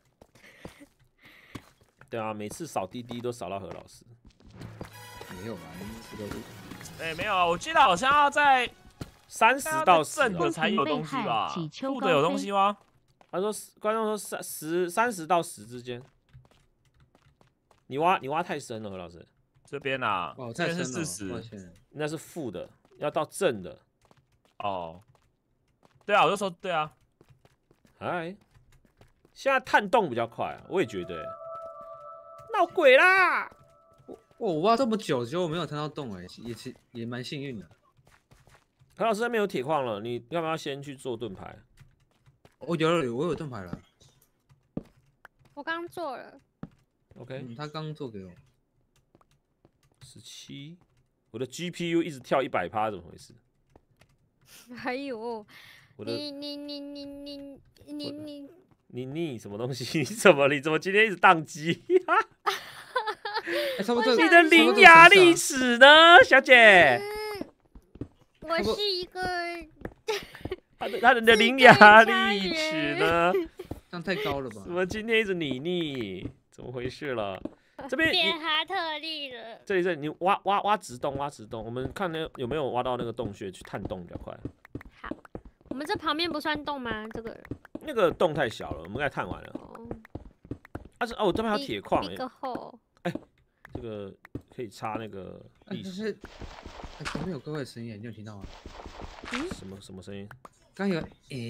对啊，每次扫滴滴都扫到何老师。
没有吧？
哎，没有啊，我记得好像要在
30到
正的才有东西吧？负的有东西吗？
他说观众说30到10之间。你挖太深了，何老师。
这边啊，
哦，
这边
太深
是40。
了，抱歉。
那是负的，要到正的。
哦，对啊，我就说对啊。
哎，现在探洞比较快啊，我也觉得。闹鬼啦！
我挖这么久，结果没有探到洞，哎，也蛮幸运的。
何老师那边有铁矿了，你要不要先去做盾牌？
我有盾牌了。
我刚做了。
OK，
他刚做给我。
17，我的 GPU 一直跳100%，怎么回事？
还有，
我的
你
什么东西？你怎么今天一直宕机？
差不多。
你的伶牙俐齿呢，小姐？
我是一个。
他的伶牙俐齿呢？
这样太高了吧？
怎么今天一直你？怎么回事了？这边
变哈特利了。
这里你挖直洞，我们看有没有挖到那个洞穴去探洞比较快。
好，我们这旁边不算洞吗？这个
那个洞太小了，我们刚才探完了。我这边还有铁矿
一个后。
这个可以插那个历史。
前面有怪怪的声音，你有听到吗？
什么声音？
刚有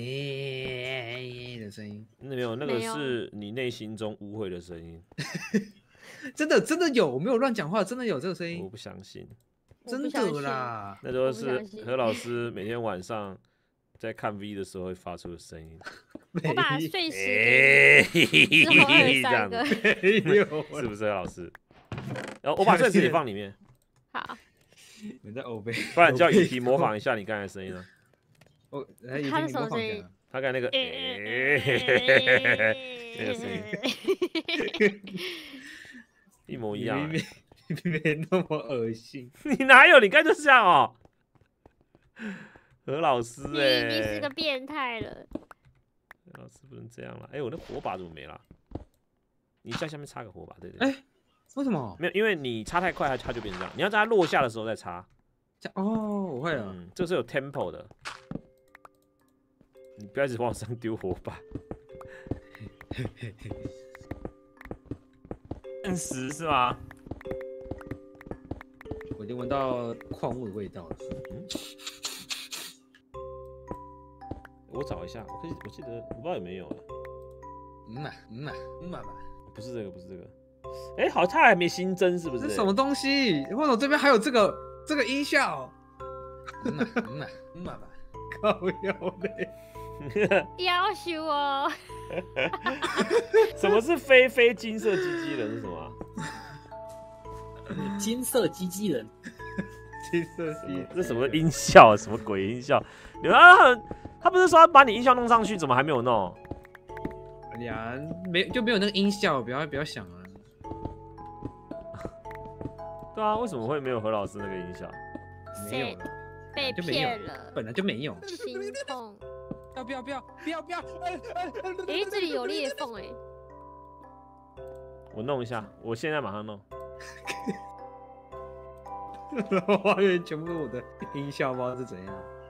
的声音。
没有，那个是你内心中污秽的声音。
真的有，我没有乱讲话，真的有这个声音。
我不相信。
真的啦。
那都是何老师每天晚上在看 V 的时候会发出的声音。
我把碎石之后23个。
是不是何老师？然后我把这个可以放里面。
好。
你在欧贝。
不然叫雨皮模仿一下你刚才的声音呢？
他的什么声音？
他刚才那个那个声音一模一样，
没那么恶心。
你哪有？你刚才就这样哦，何老师
你是个变态了。
何老师不能这样了。我的火把怎么没了？你在下面插个火把，对。
为什么？
没有，因为你插太快，它就变成这样。你要在它落下的时候再插。
哦，我会了。
这是有 tempo 的。你不要一直往上丢火把。
10是吗？
我已经闻到矿物的味道了。
我找一下，我记得我不知道有没有。不是这个。好像它还没新增，是不是？
这什么东西？为什么这边还有这个音效？靠腰嘞！
要求哦。
什么是非金色鸡鸡人是什么？
金色鸡鸡人。
金色鸡，
这什么音效？什么鬼音效？他不是说要把你音效弄上去，怎么还没有弄？
哎呀，没有那个音效，不要想啊。
对啊，为什么会没有何老师那个音效？
没有了，
被骗了，
本来就没有。
心痛。
不要！
这里有裂缝哎。
我弄一下，我现在马上弄。
花园全部是我的音效，不知道是怎样。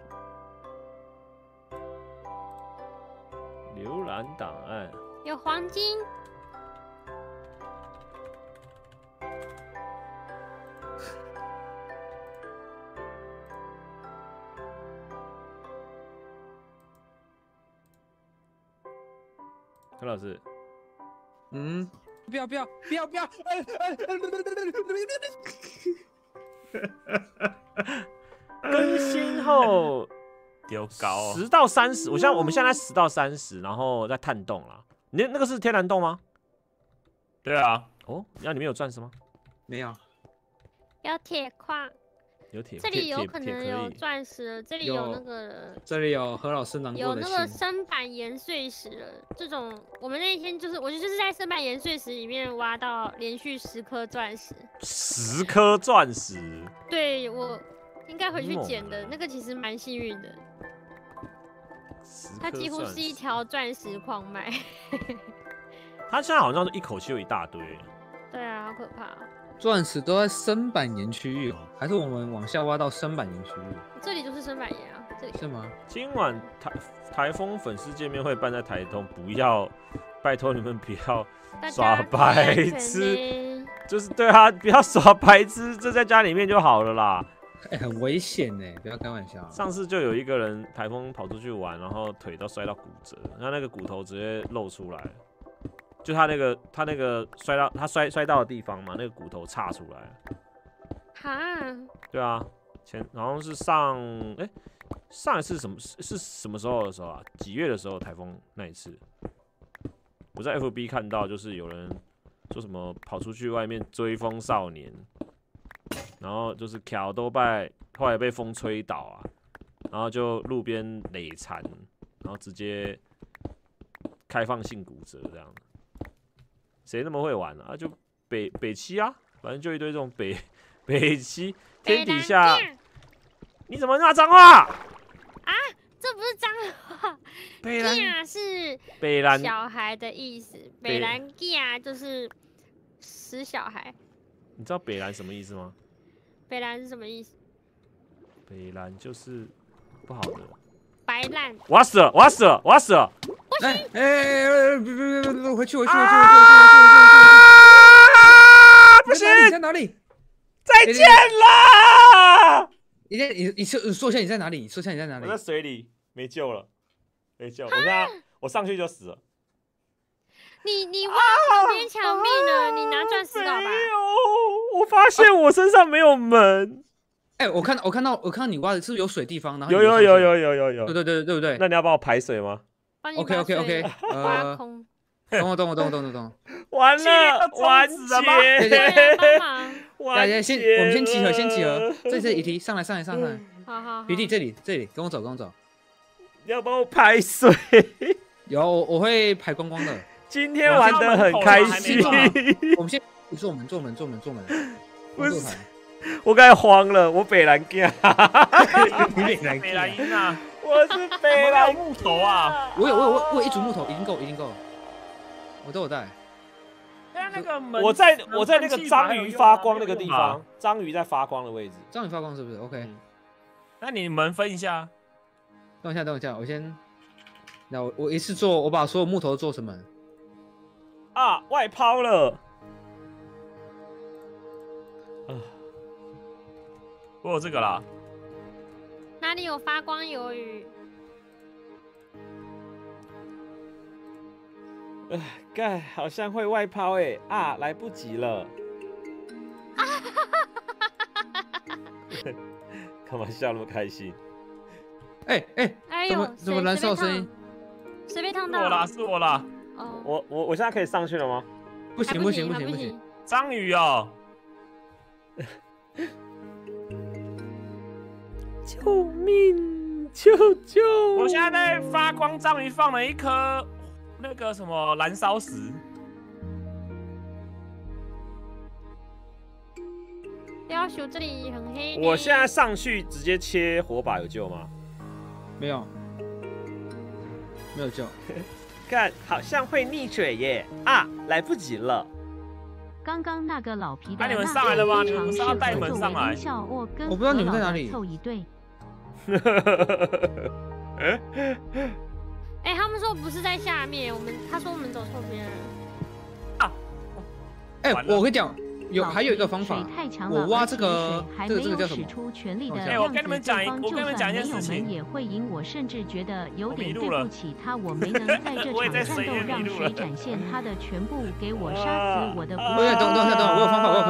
浏览档案
有黄金。
何老师，
不要！
更新后
丢高
10到30，我们现在10到30，然后再探洞啦。你那个是天然洞吗？
对啊。
那里面有钻石吗？
没有。
有铁矿。
有铁，
这里有可能有钻石，这里有那个，
这里有何老师难过的心，
有那个深板岩碎石了。这种我们那天我就是在深板岩碎石里面挖到连续10颗钻石。
10颗钻石？
对，我应该回去捡的，那个其实蛮幸运的。它几乎是一条钻石矿脉。
它现在好像是一口气有一大堆。
对啊，好可怕。
钻石都在深板岩区域哦，还是我们往下挖到深板岩区域？
这里就是深板岩啊，这这里。
是吗？
今晚台风粉丝见面会办在台东，不要，拜托你们不要
大
耍
家
白
注意安全
痴，
呢
就是对啊，不要耍白痴，这在家里面就好了啦。
哎，很危险呢，不要开玩笑。
上次就有一个人台风跑出去玩，然后腿都摔到骨折，那个骨头直接露出来，就他那个摔到的地方嘛，那个骨头岔出来了。
哈，
对啊，好像是上一次什么时候的时候啊？几月的时候台风那一次？我在 FB 看到，就是有人说什么跑出去外面追风少年，然后就是桥都后来被风吹倒啊，然后就路边累残，然后直接开放性骨折这样。谁那么会玩啊？就北七啊，反正就一堆这种北七天底下，你怎么骂脏话？
啊，这不是脏话，
北兰
是
北兰
小孩的意思，北兰 gia 就是死小孩。
你知道北兰什么意思吗？
北兰是什么意思？
北兰就是不好的。
白烂。
我要死了！我要死了！我要死了！
别，回去！
不行！
你在哪里？
再见啦！
你说一下你在哪里？说一下你在哪里？
我在水里，没救了，没救！我上去就死了。
你挖旁边墙壁呢？你拿钻石镐吧。
没有，我发现我身上没有门。
哎，我看到你挖的是不是有水地方？然后
有。
对不对？
那你要帮我排水吗
？OK，
挖空。
懂。
完了，完结！
帮忙。
我们先集合。这是遗题，上来。
好。
皮弟这里，跟我走。
你要帮我排水。
有，我会排光光的。
今天玩得很开心。
我们先做门。
不是，我刚才慌了，我北兰家。
北兰音啊！
我是北兰
木头啊！
我有一组木头，已经够。我都有带。
那个门，
我在那个章鱼发光那个地方，章鱼在发光的位置。
章鱼发光是不是 ？OK。
那你门分一下。
等一下，我先。那我一次做，我把所有木头做成门。
啊，外抛了。
我有这个啦。
哪里有发光鱿鱼？
干，好像会外抛哎！啊，来不及了。干嘛笑那么开心？
哎呦，
怎么燃烧声音？
谁被烫到？
是我啦。
哦，
我现在可以上去了吗？
不行。
章鱼哦！
救命！救救！
我现在在发光章鱼放了一颗那个什么燃烧石。
要求这里很黑。
我现在上去直接切火把有救吗？
没有救。
看，好像会溺水耶！啊，来不及了。
刚刚那个老皮的，
那你们上来了吗？你们是要带门上来？
我不知道你们在哪里。
凑一对。
他们说不是在下面，他说我们走错边了。
我跟你讲，还有一个方法，我挖这个叫什么？
我跟你们讲一件事情，
也会赢我，甚至觉得有点对不起他，我没能在这场战斗让水展现他的全部，给我杀死我的。
等，我有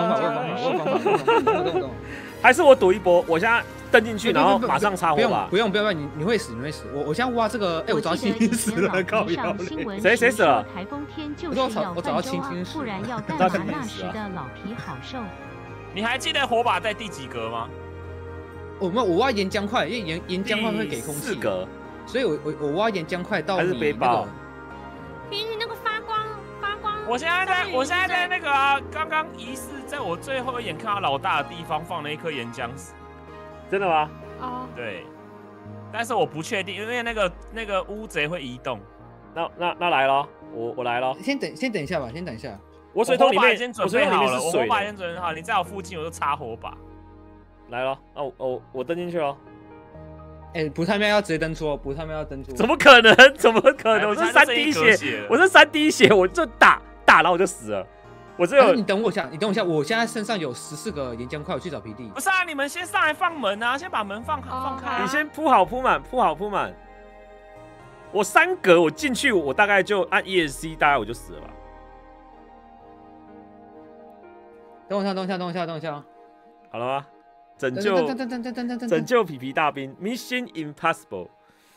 方法，懂。
还是我赌一波，我现在登进去，然后马上插火把。
不用，你会死。我现在挖这个，我找到青青死了，靠腰。
谁死了？
台风天就是要
我找到青青
不然要干嘛？那时的老皮好受。
你还记得火把在第几格吗？
我挖岩浆块，因为岩浆块会给空气。
4格。
所以我挖岩浆块到
还是背包。
比你那个发光。
我现在在那个刚刚疑似在我最后一眼看到老大的地方放了一颗岩浆石。
真的吗？
对，但是我不确定，因为那个乌贼会移动。
那来咯，我来咯。
先等一下吧，
我水桶里面
先准备好了，我火把先准备好，你在我附近我就插火把。
来咯，那我登进去咯。
哎，补太喵要直接登出哦，补太喵要登出。
怎么可能？怎么可能？我这
哎
3滴血，我这3滴血，我就打，然后我就死了。我这有
你等我一下，我现在身上有14个岩浆块，我去找皮弟。
不是啊，你们先上来放门啊，先把门放开啊。
你先铺好铺满。我3格我进去，我大概就按 ESC， 大概我就死了吧。
等我一下。
好了吗？拯救皮皮大兵 ，Mission Impossible，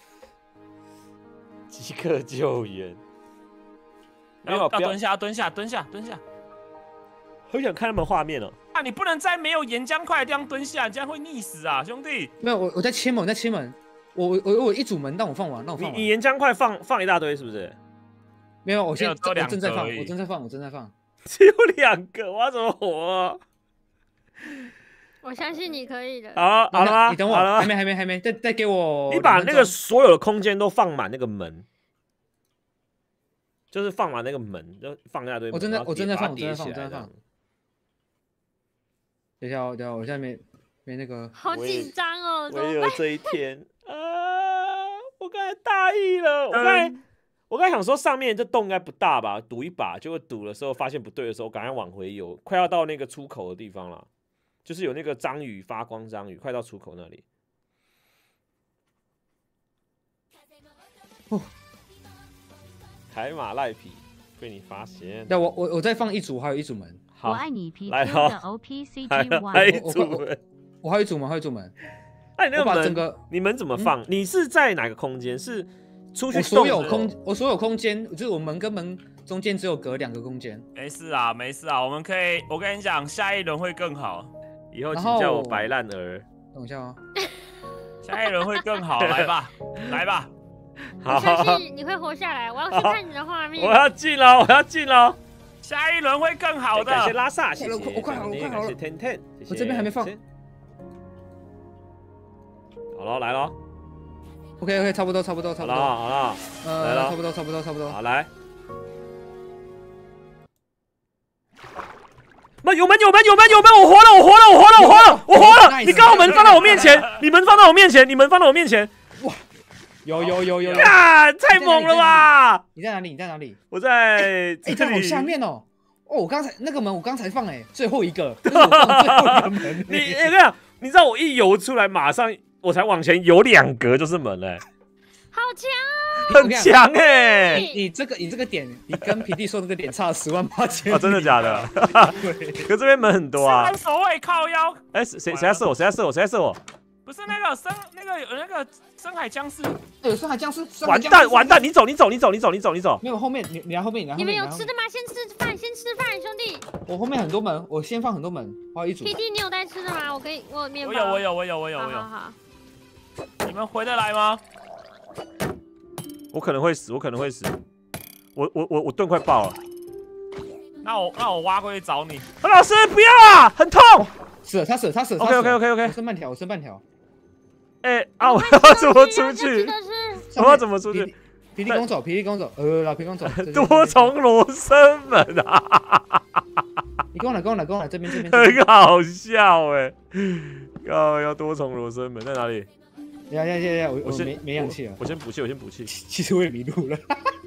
即刻救援。没有，
要蹲下。
好想看他们画面哦。
啊，你不能在没有岩浆块的地方蹲下，你这样会溺死啊，兄弟。
没有，我在切门，我一组门，让我放完。
你岩浆块放一大堆是不是？
没有，我正在放，只
有2个，我要怎么活啊？
我相信你可以的。
好了吗？
你等我，
好了吗？
还没，再给我。
你把那个所有的空间都放满那个门，就是放满那个门，就放一大堆。
我正在放。等一下，我现在没那个。
好紧张哦！
我也有这一天啊！我刚才大意了，我刚才想说上面这洞应该不大吧，赌一把，结果赌的时候发现不对的时候，赶快往回游，快要到那个出口的地方了，就是有那个章鱼发光章鱼，快到出口那里。海马赖皮被你发现。
对，我再放一组，还有一组门。
我爱你皮
来
的 OPCG
还有一组门，
我还有一组门。
那你那个
门，
你们怎么放？你是在哪个空间？是出去
我所有空间，就是我门跟门中间只有隔2个空间。
没事啊，我们可以，我跟你讲，下一轮会更好。
以后请叫我白烂儿。
等一下哦，
下一轮会更好，来吧。
我相信你会活下来。我要去看你的画面。
我要进了。
下一轮会更好的。
感谢拉萨，谢谢。
我快好了。
感谢天天，
我这边还没放。
好了，来了。
OK， 差不多。
好了，
来了，差不多。
好，来。有门！我活了！你刚好门放到我面前，你门放到我面前。哇！
有！
啊，太猛了吧！
你在哪里？
我在
这里。好下面哦。我刚才那个门我刚才放最后一个。最后一个门。
你知道我一游出来，马上我才往前游2格就是门嘞。
好强啊！
很强哎！
你这个点，你跟皮弟说那个点差了108000。
真的假的？对。可这边门很多啊。
守卫靠腰。
哎，谁在射我？
不是那个深海僵尸。
有深海僵尸。
完蛋！你走。
没有后面，你来后面。
你们有吃的吗？先吃饭，兄弟。
我后面很多门，我先放很多门，花一组。
皮弟，你有带吃的吗？我有面包。
我有。
好。
你们回得来吗？
我可能会死。我盾快爆了。
那我挖过去找你。
何老师不要啊，很痛。
他死了。
OK。
我剩半条。
我要怎么出去？我要怎么出去？
皮弟公走。老皮公走。
多重罗生门啊！
你跟我来，这边。
很好笑哎！要多重罗生门在哪里？
呀！我没氧气了。
我先补气。
其实我也迷路了。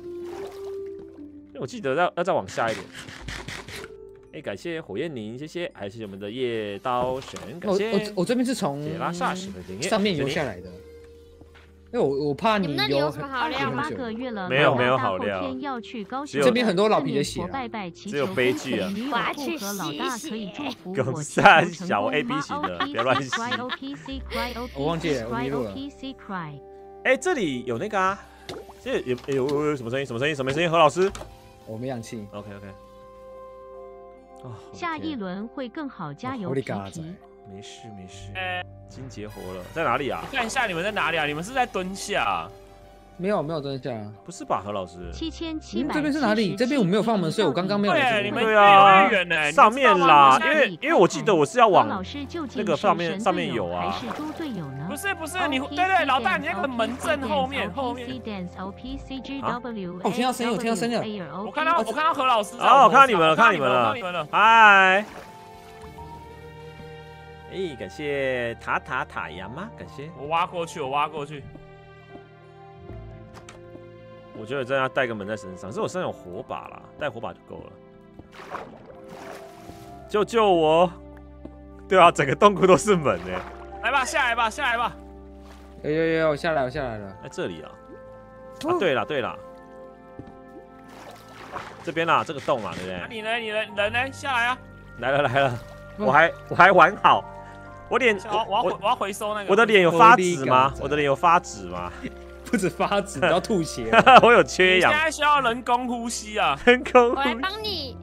我记得要再往下一点。感谢火焰宁，谢谢，还谢谢我们的夜刀神，感谢。
我这边是从上面游下来的，因为我怕你游
很
28个月了，
没有好料。
这边很多老皮的血，
只有悲剧啊。
我要去
狗三小 AB 型的，别乱洗。
我忘记了，我迷路了。
这里有那个啊，这有什么声音？何老师，
我没氧气。
OK。
下一轮会更好，加油！皮皮。
没事。金结活了，在哪里啊？
看一下你们在哪里啊？你们是在蹲下？
没有蹲下，
不是吧，何老师
？7700。
这边是哪里？这边我没有放门，所以我刚刚没有。
对，你们
对啊，
远呢，
上面啦，因为我记得我是要往那个上面有啊。
不是，你对，老大，你那个门正后面。
我听到声音，
我看到何老师。
我看到你们了，嗨。 哎，感谢塔亚吗？感谢。
我挖过去，我挖过去。
我觉得真的要带个门在身上，可是我身上有火把啦，带火把就够了。救救我！对啊，整个洞窟都是门呢。
来吧，下来吧，下来吧。
有，我下来了。
在这里啊。啊，对了，这边啦，这个洞啊，对不对？
那你呢？你人呢？下来啊！
来了，我还完好。我脸，
我要回收那个。
我的脸有发紫吗？我的脸有发紫吗？
不止发紫，你要吐血。
我有缺氧。
你现在需要人工呼吸啊！
人工呼吸。
我来帮你。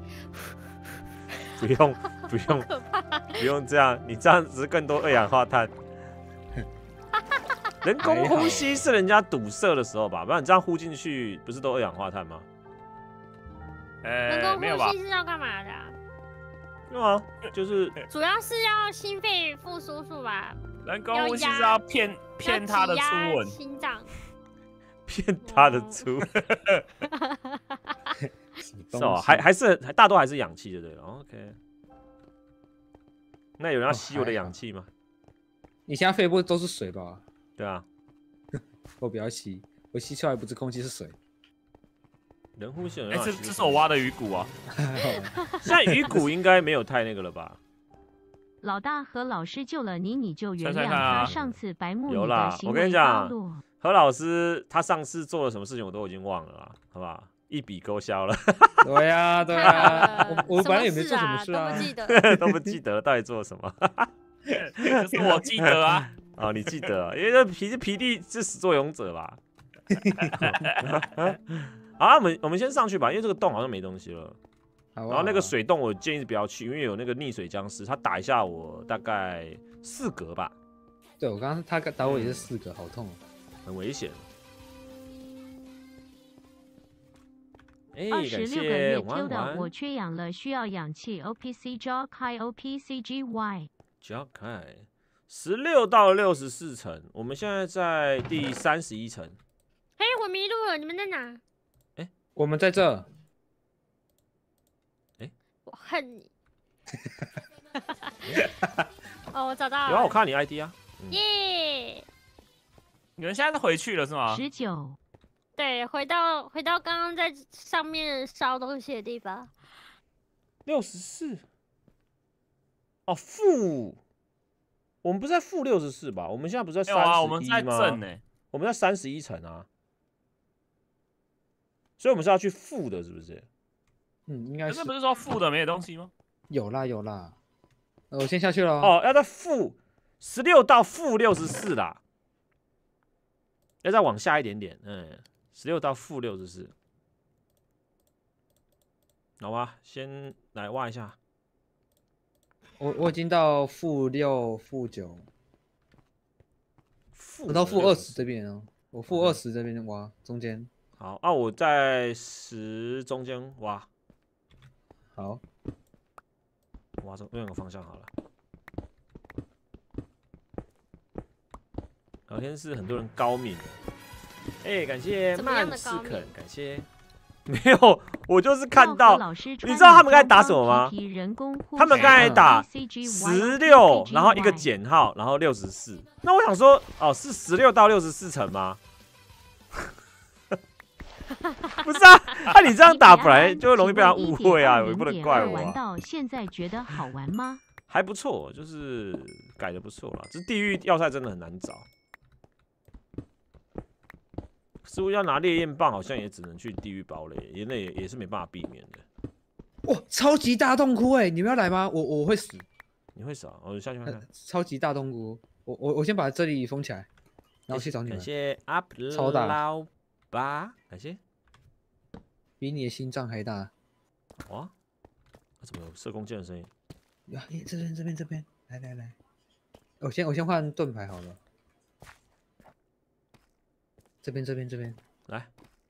不用这样，你这样只是更多二氧化碳。人工呼吸是人家堵塞的时候吧？不然你这样呼进去，不是都二氧化碳吗？
人
没有吧？
工呼吸是要干嘛的？
对啊，就是
主要是要心肺复苏术吧？
人工呼吸是要骗他的初吻，
心脏。
骗他的出，是哦，还是大多还是氧气就对了。OK， 那有人要吸我的氧气吗？
你现在肺部都是水吧？
对啊，
我不要吸，我吸出来不是空气是水。
人呼吸，
这是我挖的鱼骨啊。
现在鱼骨应该没有太那个了吧？
老大和老师救了你，你就原谅
看啊
他上次白目
有
你的
啦，我跟
行为
你讲
暴露。
何老师他上次做了什么事情我都已经忘了啦，好不好？一笔勾销了。
对呀，我本来也没做什么事啊，
都不记得，
都不记得到底做了什么。
就是我记得啊。
哦，你记得啊，因为这皮弟是始作俑者吧？好，我们先上去吧，因为这个洞好像没东西了。然后那个水洞我建议不要去，因为有那个溺水僵尸，他打一下我大概4格吧。
对，我刚刚他打我也是4格，好痛哦，
很危险。
26个月 Q 的，我缺氧了，需要氧气。OPC Jog High OPCGY
Jog High 16到64层，我们现在在第31层。
嘿，我迷路了，你们在哪？
我们在这。
我恨你。哦，我找到了。
有啊，我看你 ID 啊。
耶！
你们现在是回去了是吗
？19。
对，回到刚刚在上面烧东西的地方。
64。哦，负。我们不是在负64吧？我们现在不是在31吗？
啊，我们在正呢。
我们在31层啊。所以我们是要去负的，是不是？
应该是。
不是说负的没有东西吗？
有啦。我先下去了。
哦，要在负16到负64啦。要再往下一点点，16到负64。好吧，先来挖一下。
我已经到负6、负9，我到负20这边哦。我负20这边挖中间。
好，我在10中间挖。
好，
挖这另一个方向好了。聊天室很多人高敏的，感谢曼斯肯，感谢。没有，我就是看到，你知道他们刚才打什么吗？他们刚才打16，然后一个减号，然后64。那我想说，哦，是16到64层吗？不是啊，那你这样打本来就会容易被他误会啊，也不能怪我。
玩到现在觉得好玩吗？
还不错，就是改的不错啦。这地狱要塞真的很难找，似乎要拿烈焰棒，好像也只能去地狱堡垒，也是没办法避免的。
哇，超级大洞窟哎！你们要来吗？我会死。
你会死啊？我下去看看。
超级大洞窟，我先把这里封起来，然后去找你们。
感谢 up
超大
老八，感谢。
比你的心脏还大。
哇，怎么有射弓箭的声音？
呀，这边，来，我先换盾牌好了。这边，
来。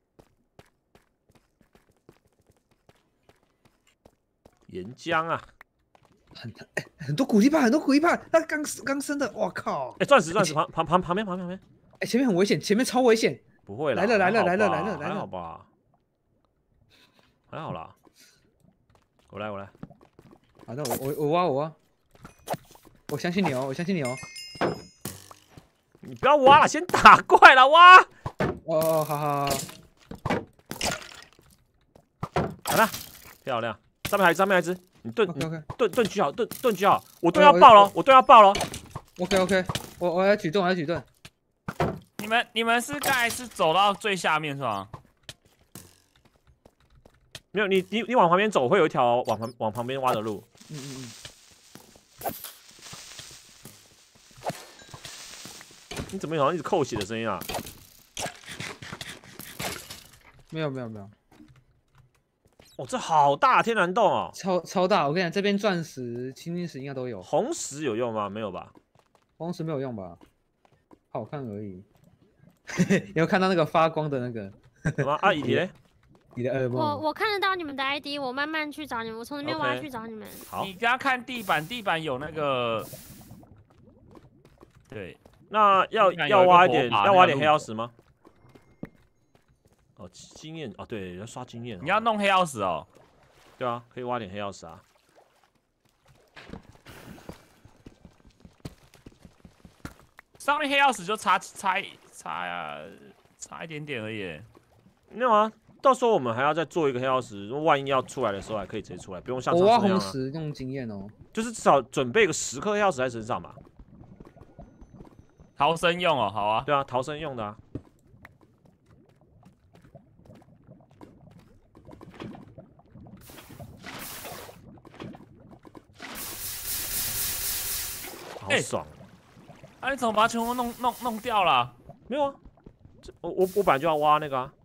岩浆啊，
很多古力派，那刚生的，我靠！
钻石旁边，
前面很危险，前面超危险。
不会啦，
来了，
还好吧，还好啦。我来。
好的，我挖。 我相信你哦，我相信你哦。
你不要挖了，先打怪了，挖。
哦，好好好。
好了，漂亮。上面还有一只，你盾
OK，
盾举好，盾举好。我盾要爆了，我盾要爆了。
OK， 我要举盾，我要举盾。
你们是刚才是走到最下面是吧？
没有，你往旁边走，会有一条往旁边挖的路。你怎么好像一直扣血的声音啊？
没有。
哦，这好大天然洞哦！
超大！我跟你讲，这边钻石、青金石应该都有。
红石有用吗？没有吧？
红石没有用吧？好看而已。有看到那个发光的那个？
什么啊？以迪嘞？
你的噩梦。
我看得到你们的 ID， 我慢慢去找你们，我从那边挖去找你们。
好，
你刚刚看地板有那个，对，
那要挖一点黑曜石吗？哦，经验哦，对，要刷经验。
你要弄黑曜石哦。
对啊，可以挖点黑曜石啊。
上面黑曜石就差一点点而已。
没有啊，到时候我们还要再做一个黑曜石，万一要出来的时候还可以直接出来，不用像
我挖
上次那样
红石用经验哦。
就是至少准备个10颗黑曜石在身上吧。
逃生用哦，好啊。
对啊，逃生用的啊。好爽！
啊，你怎么把它全部弄掉了？
没有啊，我本来就要挖那个啊。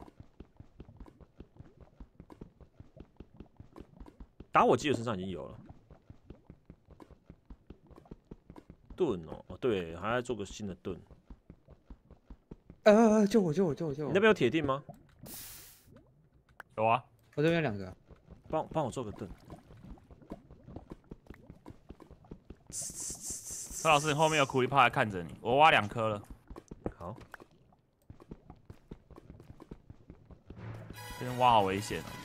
打火机的身上已经有了。盾哦，对，还要做个新的盾。
救我！
你那边有铁锭吗？
有啊，
我这边有2个。
帮我做个盾。
何老师，你后面有苦力怕在看着你，我挖2颗了。
好，
这边挖好危险哦。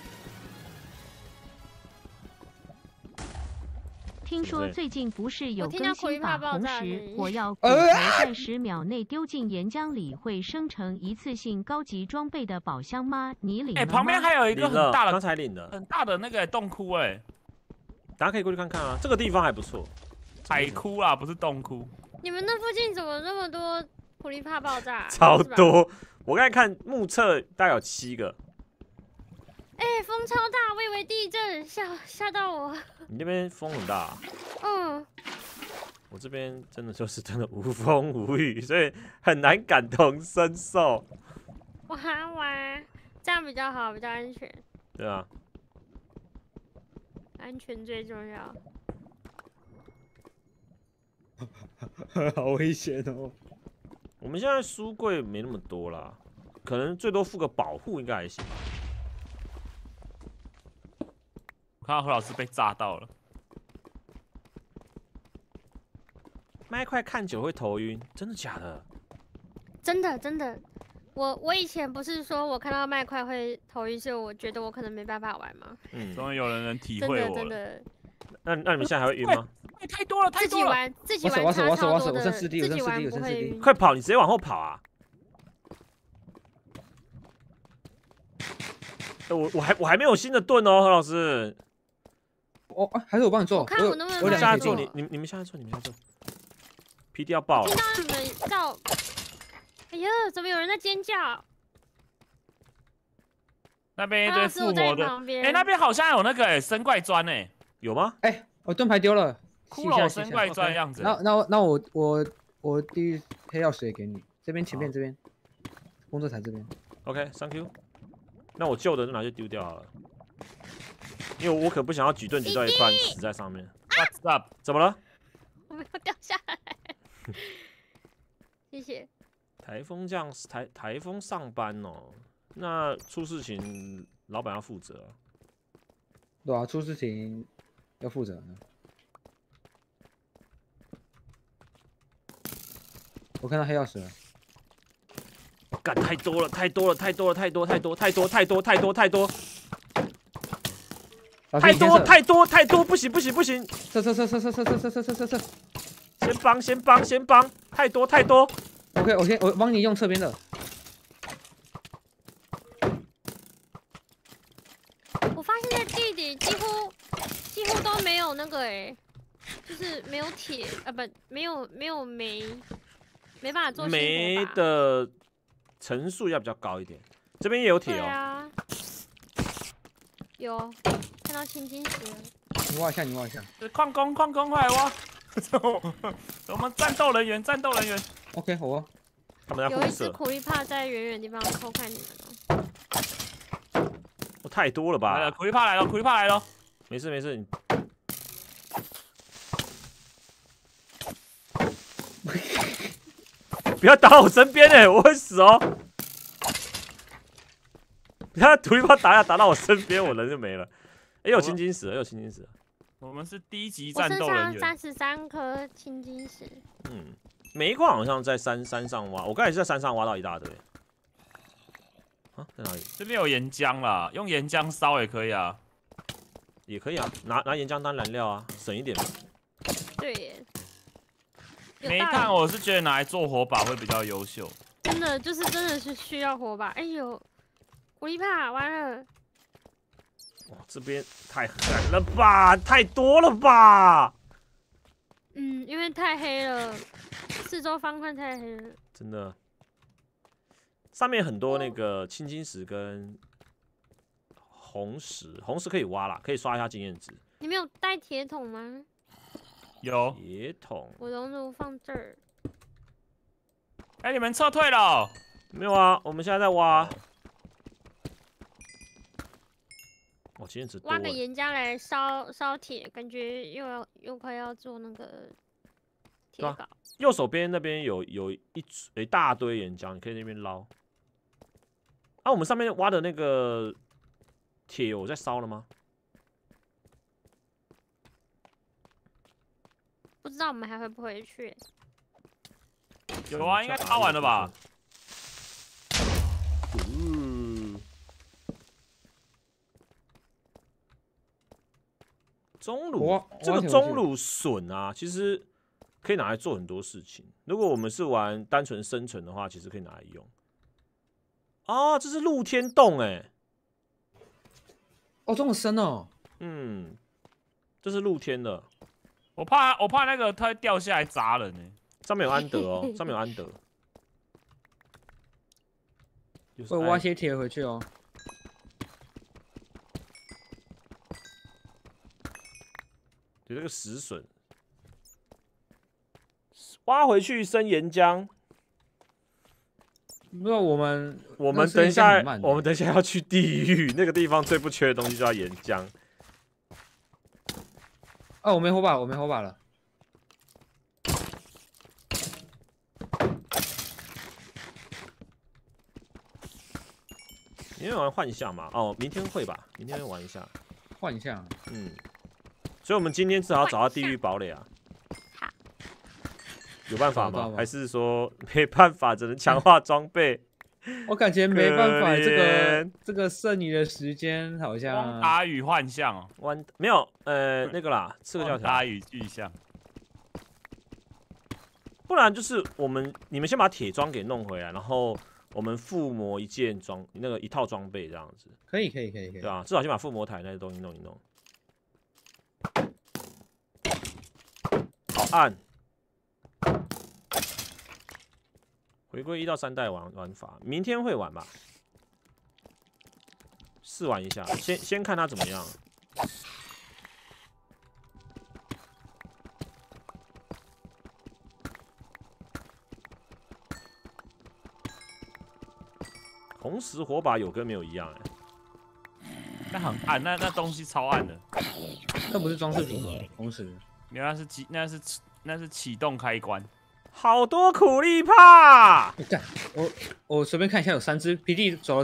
听说最近不是有更新把红石火药骨头在10秒内丢进岩浆里会生成一次性高级装备的宝箱吗？你领了吗？
旁边还有一个很大的，
刚才领的，
很大的那个洞窟
大家可以过去看看啊，这个地方还不错。
海窟啊，不是洞窟。
你们那附近怎么那么多苦力怕爆炸？
超多！我刚才看目测大概有7个。
风超大，我以为地震，吓到我。
你那边风很大啊？
嗯。
我这边真的无风无雨，所以很难感同身受。
哇，这样比较好，比较安全。
对啊。
安全最重要。
好危险哦！
我们现在书柜没那么多啦，可能最多附个保护应该还行。
我看到何老师被炸到了。
麦块看久会头晕，真的假的？
真的，我以前不是说我看到麦块会头晕，所以我觉得我可能没办法玩吗？
终于有人能体会我了。
真的。
那你们现在还会晕吗？
太多了，太多了。
自己玩差超多的，自己玩不会晕。
快跑！你直接往后跑啊！我还没有新的盾哦，何老师。
还是我帮你做。
我看我能不能
下来做，你们下来做，PD 要爆了。
听到你们叫，哎呀，怎么有人在尖叫？
那边一堆附魔的，那边好像有那个生怪砖
有吗？
我盾牌丢了。
骷髅生怪砖的样子。
那我地狱黑曜石也给你，这边前面这边，工作台这边。
OK，Thank you。那我旧的就拿去丢掉好了，因为我可不想要举盾举到一半死在上面。
What's up？
怎么了？
我没有掉下来。谢谢。
台风上班哦，那出事情老板要负责啊。
对啊，出事情要负责。我看到黑曜石了。
干太多了，太多，不行！
撤！
先帮，太多。
OK， 我帮你用侧边的。
我发现在地底几乎都没有那个就是没有铁不没有煤，没办法做
煤的层数要比较高一点。这边也有铁哦。
对啊，有看到青金石了。
你挖一下。
矿工快来挖！我们战斗人员。
OK， 好啊。
他们在
有一只苦力怕在远远地方偷看你们哦。
太多了吧？
来了，苦力怕来了。
没事，你。不要打我身边我会死哦！不要苦力怕打到我身边，我人就没了。有青金石。
我们是低级战斗人员。
我身上33颗青金石。
煤矿好像在山上挖，我刚才是在山上挖到一大堆。啊，在哪里？
这边有岩浆啦，用岩浆烧也可以啊。
也可以啊，拿岩浆当燃料啊，省一点嘛。
对耶。
煤炭我是觉得拿来做火把会比较优秀。
真的是需要火把。哎呦，苦力怕完了。
哇，这边太狠了吧，太多了吧。
因为太黑了，四周方块太黑了。
真的。上面很多那个青金石跟红石可以挖啦，可以刷一下经验值。
你们有带铁桶吗？
有
铁桶。
我熔炉放这儿。
你们撤退了？
没有啊，我们现在在挖。我经验值多了。
挖个岩浆来烧铁，感觉又快要做那个铁镐。
右手边那边有一大堆岩浆，你可以那边捞。我们上面挖的那个铁有在烧了吗？
不知道我们还回不回去？
有啊，应该烧完了吧？
钟乳，这个钟乳笋啊，其实可以拿来做很多事情。如果我们是玩单纯生存的话，其实可以拿来用。这是露天洞
这么深哦。
这是露天的。
我怕那个它会掉下来砸人
上面有安德哦，上面有安德。
会挖些铁回去哦。
有这个石笋，挖回去生岩浆。
不知道我们
等一下要去地狱，那个地方最不缺的东西就叫岩浆。
我没火把了。
明天玩幻象嘛？明天会吧？明天会玩一下。
幻象。
所以我们今天至少找到地狱堡垒啊。有办法吗？还是说没办法，只能强化装备？
我感觉没办法，这个剩余的时间好像。
打与幻象
没有那个啦，刺客教条。
打与巨象。
不然就是你们先把铁装给弄回来，然后我们附魔一套装备这样子。
可以。
对啊，至少先把附魔台那些东西弄一弄。好按。回归1到3代玩法，明天会玩吧？试玩一下，先看它怎么样。红石火把有跟没有一样
那很暗，那东西超暗的。
那不是装饰品，红石。
那是启动开关。
好多苦力怕！
我随便看一下，有3只。皮弟，走。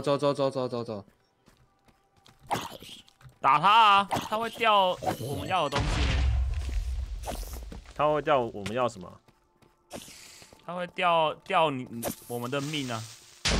打他啊！他会掉我们要的东西。
他会掉我们要什么？
他会掉我们的命啊！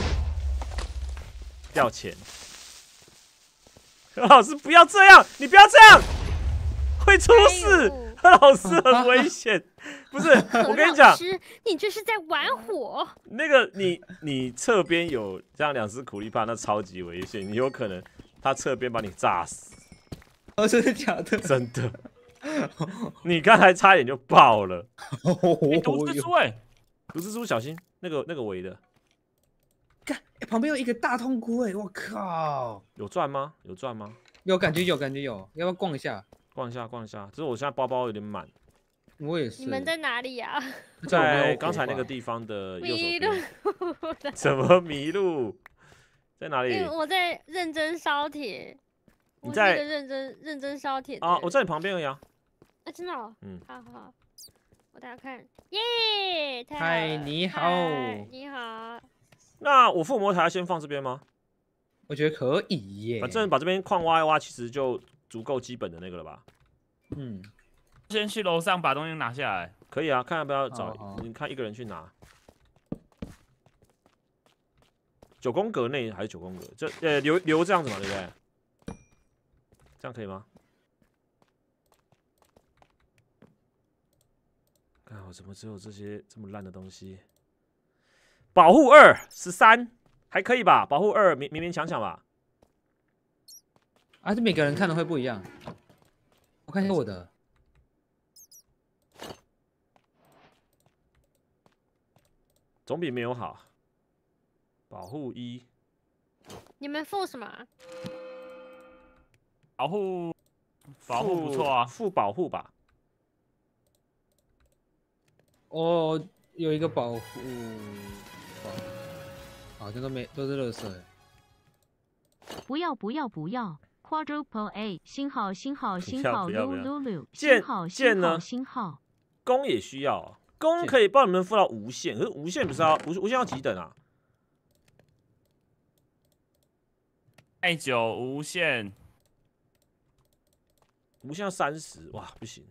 掉钱。何老师不要这样，你不要这样，会出事。 何老师很危险，不是？我跟你讲，
你这是在玩火。
那个你侧边有这样2只苦力怕，那超级危险，你有可能他侧边把你炸死。
哦，真的假的？
真的。你刚才差一点就爆了。
毒蜘蛛哎，
毒蜘蛛小心，那个围的。
看，旁边有一个大痛菇哎，我靠！
有赚吗？有赚吗？
有感觉有，要不要逛一下？
逛一下，只是我现在包包有点满。
我也是。
你们在哪里呀？
在刚才那个地方的右手边。怎么迷路？在哪里？
我在认真烧铁。
你在
认真烧铁
啊？我在你旁边而已啊。
真的哦。好，我大家看，耶！
嗨，你好。
你好。
那我附魔台先放这边吗？
我觉得可以耶。
反正把这边矿挖一挖，其实就足够基本的那个了吧？
先去楼上把东西拿下来。
可以啊，看要不要找，你看一个人去拿。9宫格内还是9宫格？这留这样子嘛，对不对？这样可以吗？看我怎么只有这些这么烂的东西？保护213还可以吧？保护2勉勉强强吧。
啊，这每个人看的会不一样。我看一下我的。
总比没有好。保护1。
你们附什么？
保护不错啊，
附保护吧。
哦，有一个保护，好像都是垃圾。
不要 ！Quadruple A 星号Lulu 星号。
弓也需要啊，弓可以帮你们附到无限，可是无限不是要无限要几等啊
？9无限。
无限要30，哇，不行，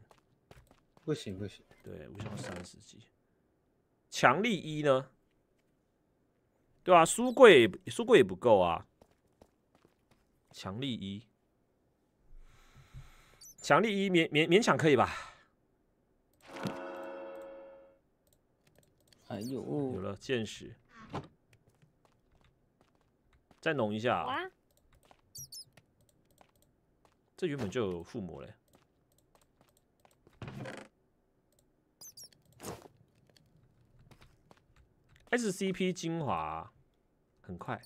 对，无限要30几。强力1呢？对啊，书柜也不够啊。强力1勉强可以吧？
哎呦，
有了见识，再弄一下啊。这原本就有附魔嘞。SCP 精华很快，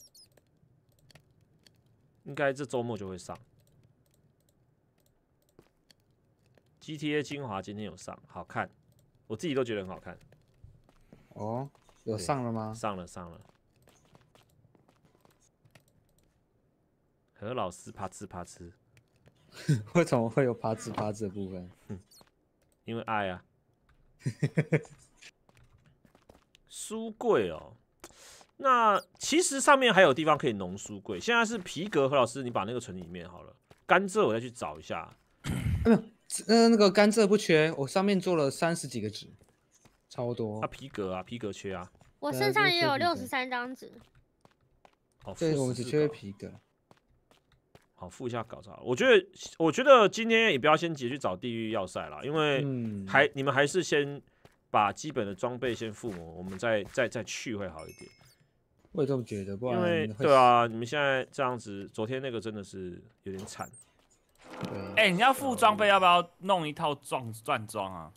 应该这周末就会上。GTA 精华今天有上，好看，我自己都觉得很好看。
哦，有上了吗？
上了。何老师啪呲。
为什么会有啪呲的部分？
因为爱啊。书柜哦，那其实上面还有地方可以弄书柜。现在是皮革，何老师，你把那个存里面好了。甘蔗我再去找一下。
那个甘蔗不缺，我上面做了30几个纸，超多。
皮革缺啊。
我身上也有63张纸。
对，我们只缺皮革。
好，附一下稿子好了。我觉得今天也不要先急去找地狱要塞啦，因为你们还是先把基本的装备先附魔，我们再去会好一点。
我也这么觉得，不然
因为对啊，你们现在这样子，昨天那个真的是有点惨。
你要附装备，要不要弄一套钻装啊？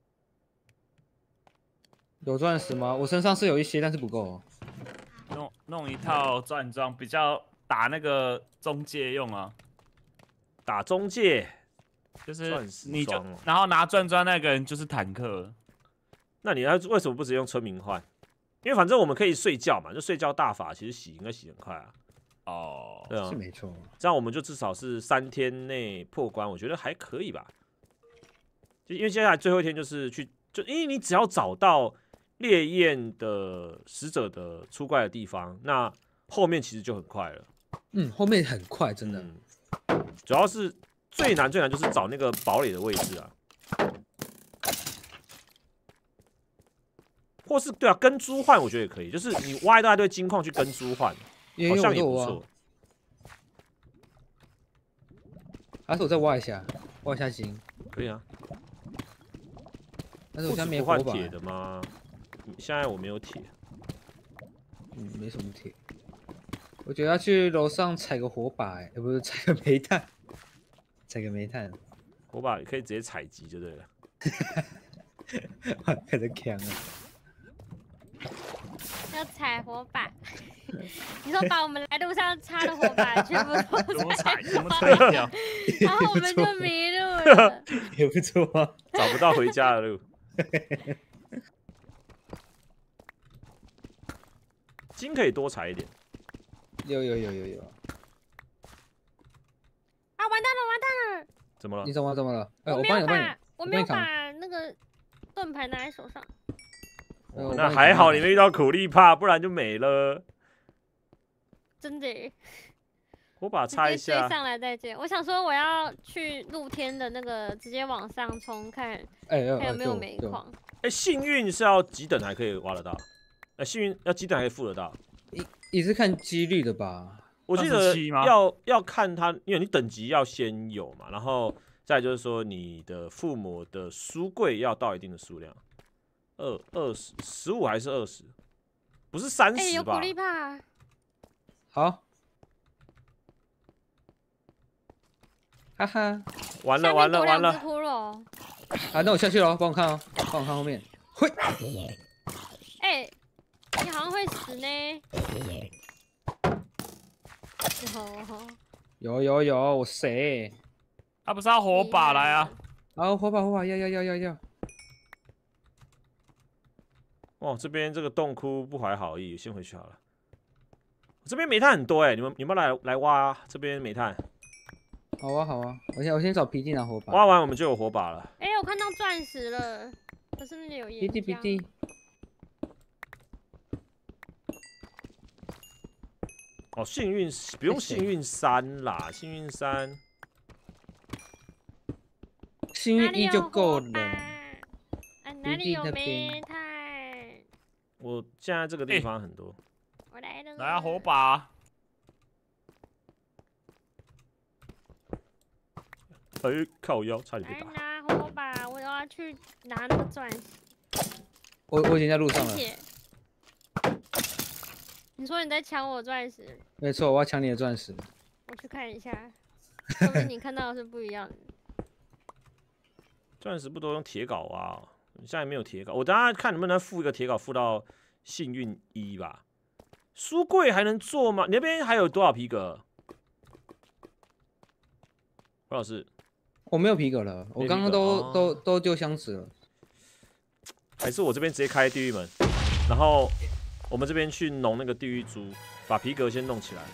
有钻石吗？我身上是有一些，但是不够。
弄一套钻装，比较打那个中介用啊。
打中介，
就是你就然后拿钻装那个人就是坦克。
那你为什么不直接用村民换？因为反正我们可以睡觉嘛，就睡觉大法，其实应该洗很快啊。
哦，
对啊，
是没错。
这样我们就至少是3天内破关，我觉得还可以吧。就因为接下来最后一天就是因为你只要找到烈焰的使者的出怪的地方，那后面其实就很快了。
后面很快，真的。
主要是最难就是找那个堡垒的位置啊。或是对啊，跟猪换我觉得也可以，就是你挖一大堆金矿去跟猪换，好像也不错。
还是我再挖一下金，
可以啊。
但是我现在没
换
火把。
铁的吗？现在我没有铁。
没什么铁。我觉得要去楼上采个火把，不是采个煤炭，采个煤炭。
火把可以直接采集就对了。
开始呛了。
要采火把。你说把我们来路上插的火把全部都
采，全部吹掉，
然后我们就迷路了。
也不错啊，
找不到回家的路。金可以多采一点。
有。
啊！完蛋了！
怎么了？
你怎么了？
我没有把那个盾牌拿在手上。
那还好你没遇到苦力怕，不然就没了。
真的。
我把它拆一下。
追上来再见。我想说我要去露天的那个，直接往上冲看，看有没有煤矿。
幸运是要几等才可以挖得到？幸运要几等才可以付得到？
也是看几率的吧。
我记得要看它，因为你等级要先有嘛，然后再就是说你的附魔的书柜要到一定的数量，20、15还是20？不是30
有
吧？
鼓励吧？
好。哈哈，
完了！
啊，那我下去了，帮我看后面。会。
你好像会死呢。
有，我谁？
他不是要火把来啊？
好，火把，要。
哦，这边这个洞窟不怀好意，先回去好了。这边煤炭很多你们来挖这边煤炭。
好啊，我先找皮地拿火把。
挖完我们就有火把了。
我看到钻石了，可是那里有岩浆。
皮地。
哦，幸运不用幸运3啦，幸运3。
幸运1就够了。
哪里有煤炭？
我现在这个地方很多。
我来了。
来啊，火把！
靠腰，差点被打。
拿火把，我要去拿那个钻石。
我已经在路上了。
你说你在抢我钻石？
没错，我要抢你的钻石。
我去看一下，说不定你看到的是不一样的。
钻石不都用铁镐啊？现在没有铁镐，我等下看能不能附一个铁镐，附到幸运1吧。书柜还能做吗？你那边还有多少皮革？何老师，
我没有皮革了，我刚刚都丢箱子了。
还是我这边直接开地狱门，然后我们这边去弄那个地狱珠，把皮革先弄起来。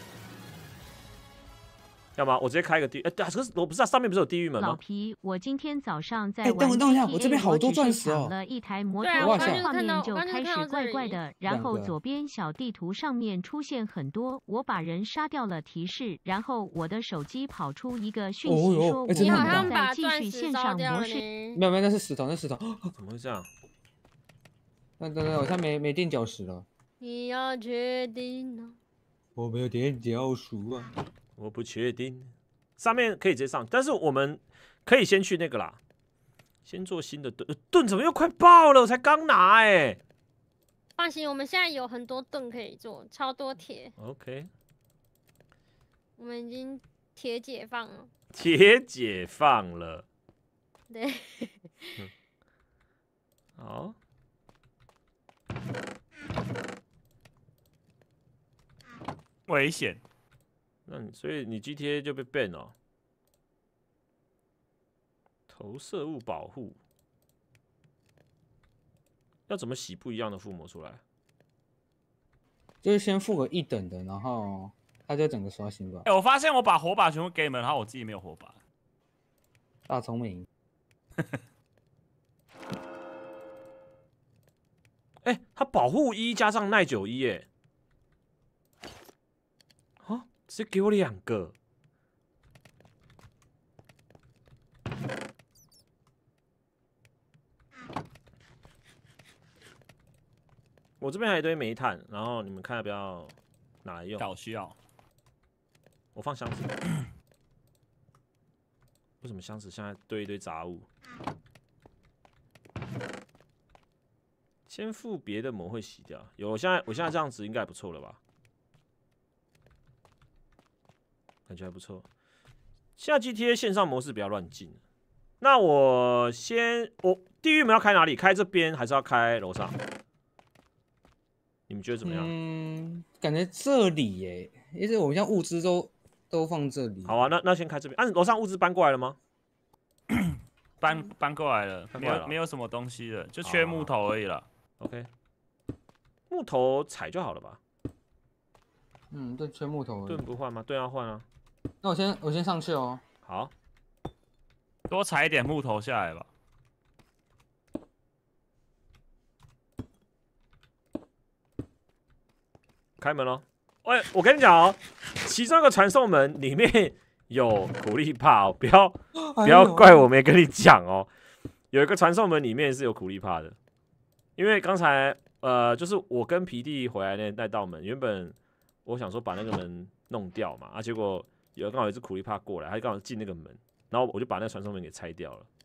要吗？我直接开一个地，可是我不是上面不是有地狱门吗？
老皮，我今天早上在
等一下，我这边好多钻石哦。
了一台摩托，画面就开始怪怪的，然后左边小地图上面出现很多，我把人杀掉了提示，然后我的手机跑出一个讯息说我们在继续线上模式。
没有，那是石头，
怎么会这样？
等，我现在没垫脚石了。
你要确定哦？
我没有垫脚石啊。
我不确定，上面可以直接上，但是我们可以先去那个啦，先做新的盾怎么又快爆了？我才刚拿
放心，我们现在有很多盾可以做，超多铁。
OK，
我们已经铁解放了。
铁解放了。
对。
好。
危险。
所以你 GTA 就被 ban 了。投射物保护要怎么洗不一样的附魔出来？
就是先附个1等的，然后它就整个刷新吧。
我发现我把火把全部给你们，然后我自己没有火把。
大聪明。
它保护1加上耐久1直接给我2个。我这边还有一堆煤炭，然后你们看要不要拿来用？
需要。
我放箱子。为什么箱子现在堆一堆杂物？ 先附别的膜会洗掉。有，我现在这样子应该不错了吧？感觉还不错。现在 GTA 线上模式不要乱进。那我地狱门要开哪里？开这边还是要开楼上？你们觉得怎么样？
感觉这里耶，因为我们像物资都放这里。
好啊，那先开这边。楼上物资搬过来了吗？
搬过来了，没有什么东西了，就缺木头而已了。
OK， 木头采就好了吧？
对，缺木头。
盾不换吗？盾要换啊。
那我先上去哦。
好，
多采一点木头下来吧。
开门喽！喂，我跟你讲哦，其中一个传送门里面有苦力怕哦，不要怪我没跟你讲哦。有一个传送门里面是有苦力怕的，因为刚才就是我跟皮弟回来那道门，原本我想说把那个门弄掉嘛，结果刚好有一只苦力怕过来，他刚好进那个门，然后我就把那个传送门给拆掉了。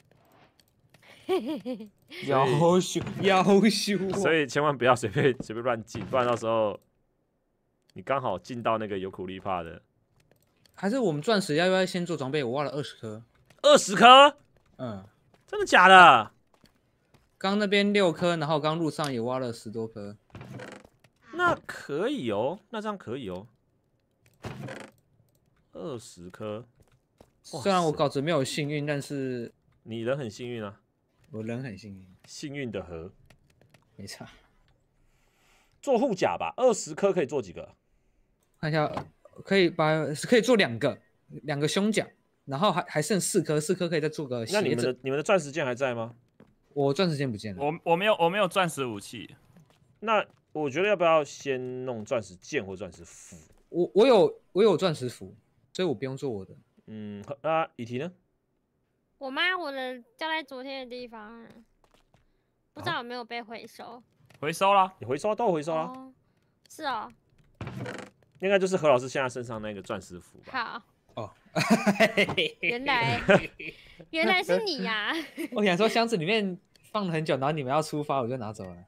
要修，
所以千万不要随便乱进，不然到时候你刚好进到那个有苦力怕的。
还是我们钻石要不要先做装备？我挖了20颗。
20颗？真的假的？
刚那边6颗，然后刚路上也挖了10多颗。
那可以哦，那这样可以哦。20颗。
虽然我稿子没有幸运，但是
你人很幸运啊。
我人很幸运。
幸运的河。
没错。
做护甲吧，20颗可以做几个？
看一下，可以做2个胸甲，然后还剩4颗，4颗可以再做个鞋子。
那你们的钻石剑还在吗？
我钻石剑不见了。
我没有钻石武器。
那我觉得要不要先弄钻石剑或钻石斧？
我有钻石斧，所以我不用做我的。
以提呢？
我的交在昨天的地方，不知道有没有被回收。
回收啦，
你回收都回收啦。
是哦。
应该就是何老师现在身上那个钻石斧吧？
好。哦。原来是你呀！
我想说箱子里面放了很久，然后你们要出发，我就拿走了。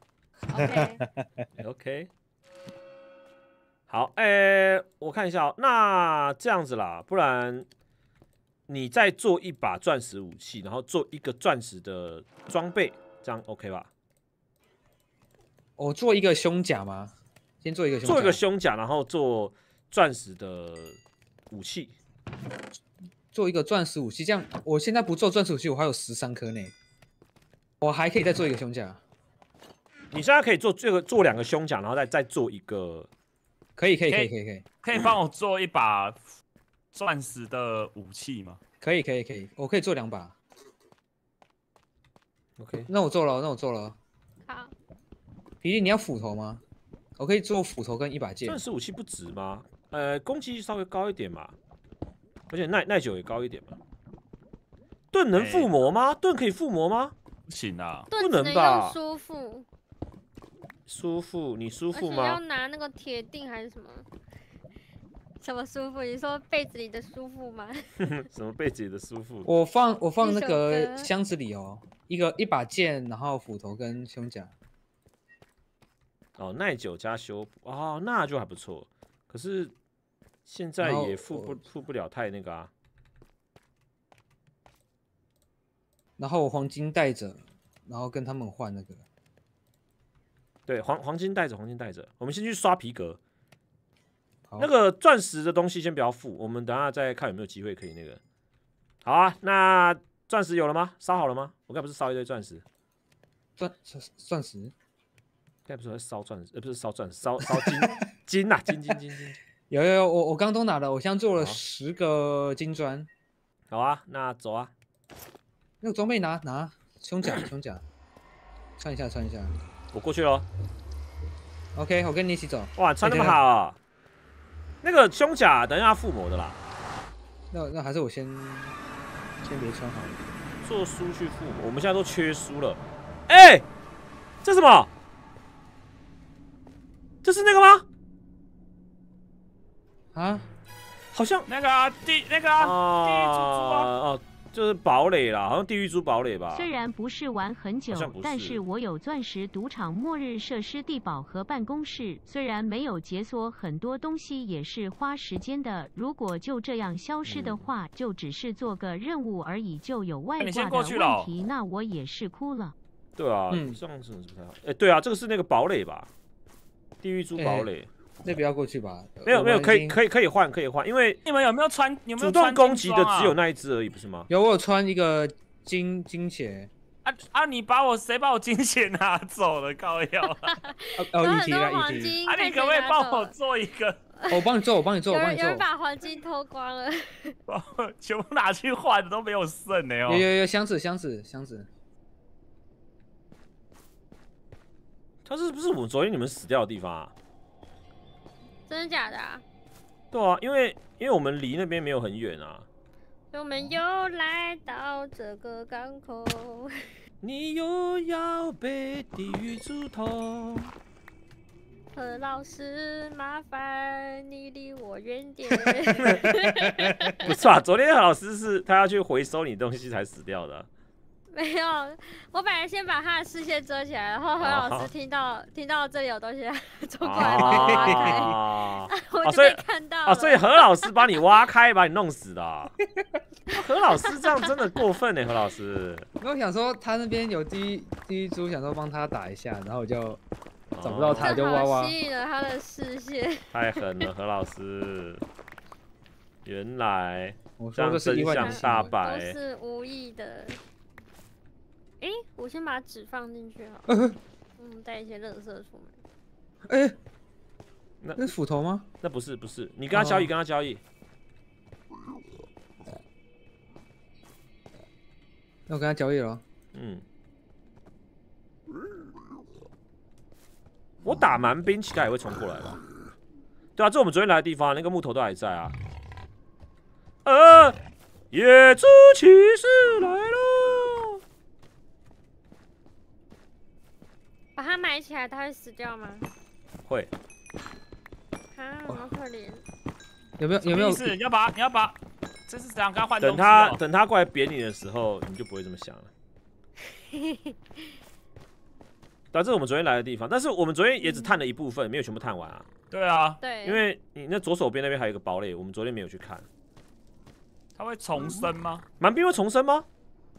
OK。好，我看一下那这样子啦，不然你再做一把钻石武器，然后做一个钻石的装备，这样 OK 吧？
我做一个胸甲吗？先做一个胸甲。
做一个胸甲，然后做钻石的武器。
做一个钻石武器，这样我现在不做钻石武器，我还有13颗呢，我还可以再做一个胸甲。
你现在可以做2个胸甲，然后再做一个。
可以。
可以帮我做一把钻石的武器吗？
可以，我可以做2把。
OK，
那我做了。
好。
皮弟，你要斧头吗？我可以做斧头跟1把剑。
钻石武器不值吗？攻击力稍微高一点嘛，而且耐久也高一点嘛。盾能附魔吗？盾可以附魔吗？
不行啊，
不能吧？舒服。
你舒服吗？
要拿那个铁锭还是什么？什么舒服？你说被子里的舒服吗？
什么被子里的舒服？
我放那个箱子里哦，一把剑，然后斧头跟胸甲。
耐久加修补那就还不错。可是现在也付不了太那个啊。
然后我黄金带着，然后跟他们换那个。
对，黄金带着，我们先去刷皮革。那个钻石的东西先不要付，我们等下再看有没有机会可以那个。好啊，那钻石有了吗？烧好了吗？我刚才不是烧一堆钻石？
钻石？
刚才不是在烧钻石？不是烧钻石，烧金啊，金。
有，我刚都拿了，我现在做了10个金砖。
好啊，那走啊。
那个装备拿胸甲，穿一下。
我过去咯。
OK， 我跟你一起走。
哇，穿那么好那个胸甲等一下附魔的啦。
那还是我先别穿好了。
做书去附魔，我们现在都缺书了。这什么？这是那个吗？
啊？
好像
那个地主啊。
就是堡垒啦，好像地狱猪堡垒吧。
虽然不是玩很久，但是我有钻石赌场、末日设施地堡和办公室。虽然没有解锁很多东西，也是花时间的。如果就这样消失的话，就只是做个任务而已，就有外挂的问题，那我也是哭了。
对啊，这样子不太好。哎，对啊，这个是那个堡垒吧？地狱猪堡垒。
那不要过去吧？
没有，可以换，因为
你们有没有穿？主
动攻击的只有那一只而已，不是吗？
有，我有穿一个金血。
谁把我金血拿走了？靠腰啊！
一题。
你可不可以帮我做一个？
我帮你做。有
人把黄金偷光了，
全部拿去换的都没有剩呢哦。
有箱子。
它是不是我昨天你们死掉的地方啊？
真的假的啊？
对啊，因为我们离那边没有很远啊。
我们又来到这个港口，
你又要被地狱猪头。
何老师，麻烦你离我远点。
不是啊，昨天何老师他要去回收你东西才死掉的。
没有，我本来先把他的视线遮起来，然后何老师听到这里有东西冲过来把我挖开，我就被看到了。
所以何老师把你挖开，把你弄死的。何老师这样真的过分呢，何老师。
我想说他那边有第一株，想说帮他打一下，然后我就找不到他，就挖。
吸引了他的视线。
太狠了，何老师。原来
这样真相
大白，
都是无意的。我先把纸放进去好了。带一些垃圾出门。
那是斧头吗？
那不是，你跟他交易，
那我跟他交易了。
我打蛮兵，其他也会冲过来吧？对啊，这我们昨天来的地方，那个木头都还在啊。野猪骑士来喽！
把它埋起来，它会死掉吗？
会。
好可怜。
有没有
意思？你要把，这是怎样？跟他换东西
等他过来扁你的时候，你就不会这么想了。这是我们昨天来的地方，但是我们昨天也只探了一部分，没有全部探完啊。
对啊，
对，
因为你那左手边那边还有一个堡垒，我们昨天没有去看。
它会重生吗？
蛮兵会重生吗？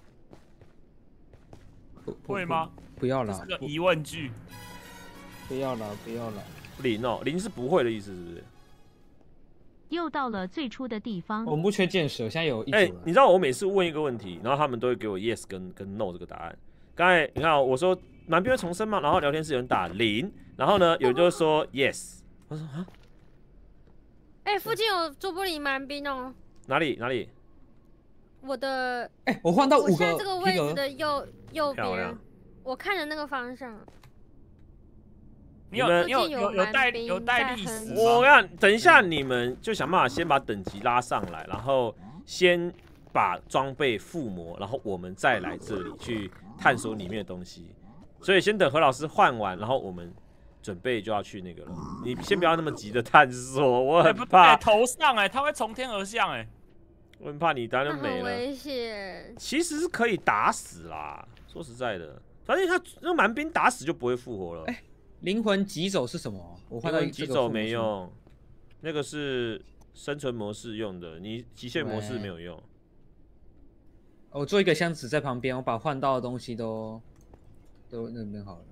会吗？
不要了，
这是个疑问句。
不要了。
0是不会的意思，是不是？
又到了最初的地方。
我们不缺箭矢，现在有一组了。
你知道我每次问一个问题，然后他们都会给我 yes 跟 no 这个答案。刚才你看我说蛮兵会重生吗？然后聊天室有人打0，然后呢有人就说 yes， 我说啊，
附近有朱布林蛮兵哦。
哪里？
我的
我换到5个。
我现在这个位置的右边，我看的那个方向。
你有带历史吗？
我看等一下你们就想办法先把等级拉上来，然后先把装备附魔，然后我们再来这里去探索里面的东西。所以先等何老师换完，然后我们准备就要去那个了。你先不要那么急的探索，我很怕。
头上他会从天而降
我很怕你当然没了。
很危险。
其实是可以打死啦，说实在的，反正他那蛮兵打死就不会复活了。
灵魂疾走是什么？我换到
疾走没用，那个是生存模式用的，你极限模式没有用。
我做一个箱子在旁边，我把换到的东西都那边好了。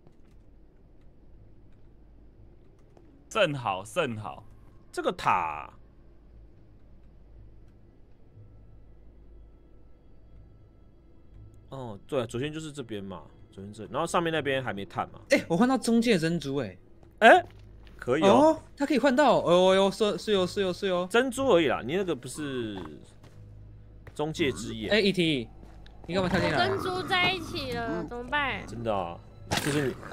正好。
这个塔，对，昨天就是这边嘛。然后上面那边还没探嘛？
我换到中介珍珠
可以哦，
它可以换到是哦，
珍珠而已啦，你那个不是中介之眼
ET，你干嘛跳进来？
跟猪在一起了，怎么办？
真的啊，就是你，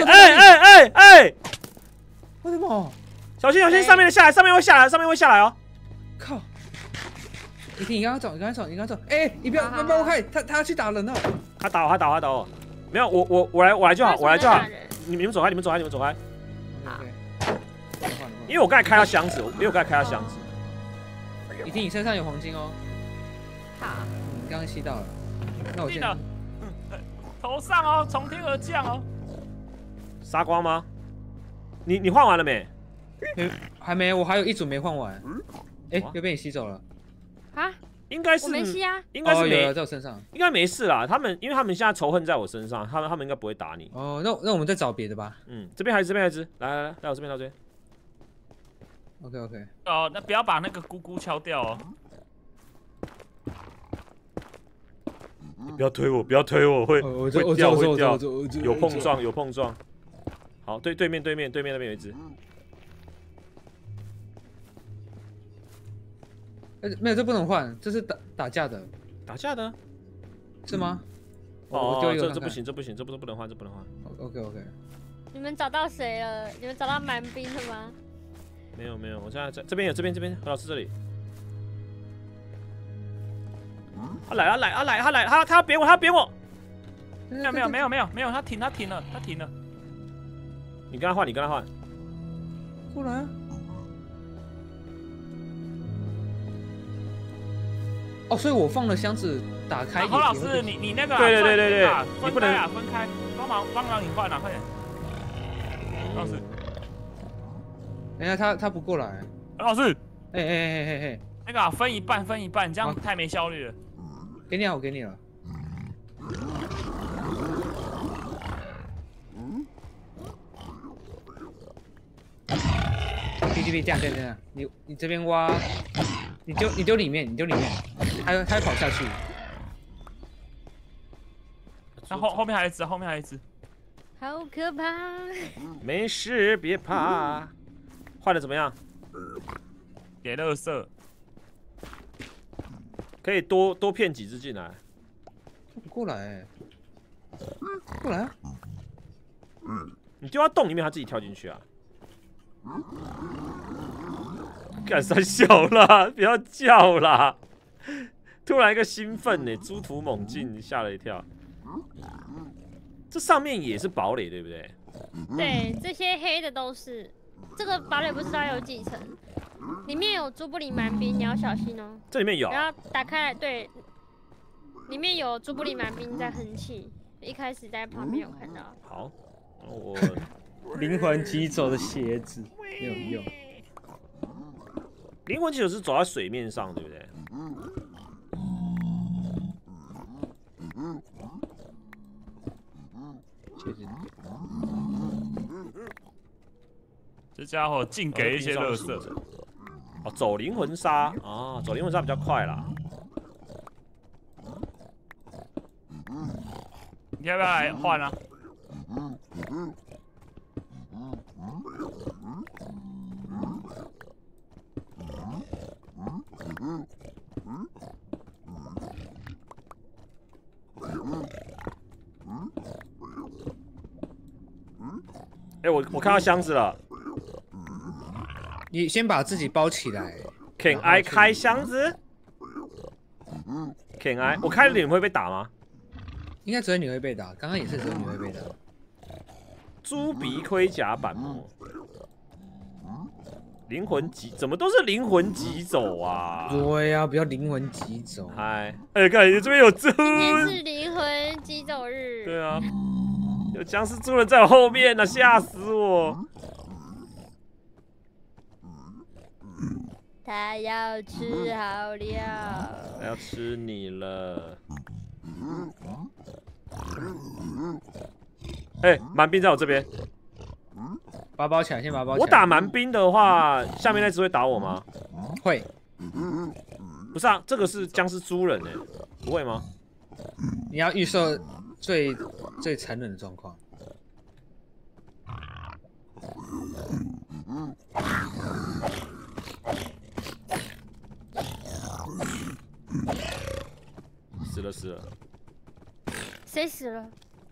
我的妈！
小心，上面会下来哦！
靠！ET，你刚刚走，你不要我看，他要去打人了。
他打我。没有，我来就好，你们走开。
好。
因为我刚才开到箱子，
ET，你身上有黄金哦。
好。
你刚刚吸到了，那我先。
头上哦，从天而降哦。
杀光吗？你换完了没？
还没，我还有一组没换完。哎，又被你吸走了。
啊？
应该是
我没吸啊，
应该是没
有在我身上，
应该没事啦。因为他们现在仇恨在我身上，他们应该不会打你。
哦，那我们再找别的吧。
这边还有一只，来我这边到这边。
OK。
哦，那不要把那个咕咕敲掉哦。
不要推我，会掉，有碰撞。好，对面那边有一只。
没有，这不能换，这是打架的。
打架的？
是吗？
哦，这不行，这不能换。
OK。
你们找到谁了？你们找到蛮兵了吗？
没有，我现在这边有，何老师这里。他来，他要扁我。
没有，他停了。你跟他换。
过来啊！哦，所以我放了箱子打开。
何老师，你那个
对，
你不能分开，帮忙你换啊，快点。何老师，
等一下他不过来。
何老师，
哎，
那个分一半，这样太没效率了。
给你啊，我给你了。PGP 这样，你这边挖，你丢里面，他会跑下去。
那后面还有一只，
好可怕！
没事，别怕。换的怎么样？
给垃圾。
可以多骗几只进来。
不过来，过来啊！
你丢到洞里面，他自己跳进去啊！干三小啦，不要叫啦！突然一个兴奋呢，猪突猛进，吓了一跳。这上面也是堡垒，对不对？
对，这些黑的都是。这个堡垒不知道有几层，里面有朱布里蛮兵，你要小心哦。
这里面有。
然后打开来，对，里面有朱布里蛮兵在哼气，一开始在旁边有看到。
好，我
灵魂急走的鞋子没有用。
灵魂急走是走在水面上，对不对？
这家伙净给一些垃圾。
哦，走灵魂沙啊，走灵魂沙比较快啦。
你要不要来换啊？
哎，我看到箱子了。
你先把自己包起来。
Can I 开箱子 ？Can I？ 我开了你会被打吗？
应该只有你会被打，刚刚也是只有你会被打。
猪鼻盔甲板模。灵魂急，怎么都是灵魂急走啊？
对呀，不要灵魂急走。
嗨，哎，看这边有猪。
今天是灵魂急走日。
对啊，有僵尸猪人在我后面呢，吓死我！
他要吃好料。
他要吃你了。哎，蛮兵在我这边。
把包起来，先把包起来。
我打蛮兵的话，下面那只会打我吗？
会。
不是啊，这个是僵尸猪人哎，不会吗？
你要预设最残忍的状况。
死了。谁死了？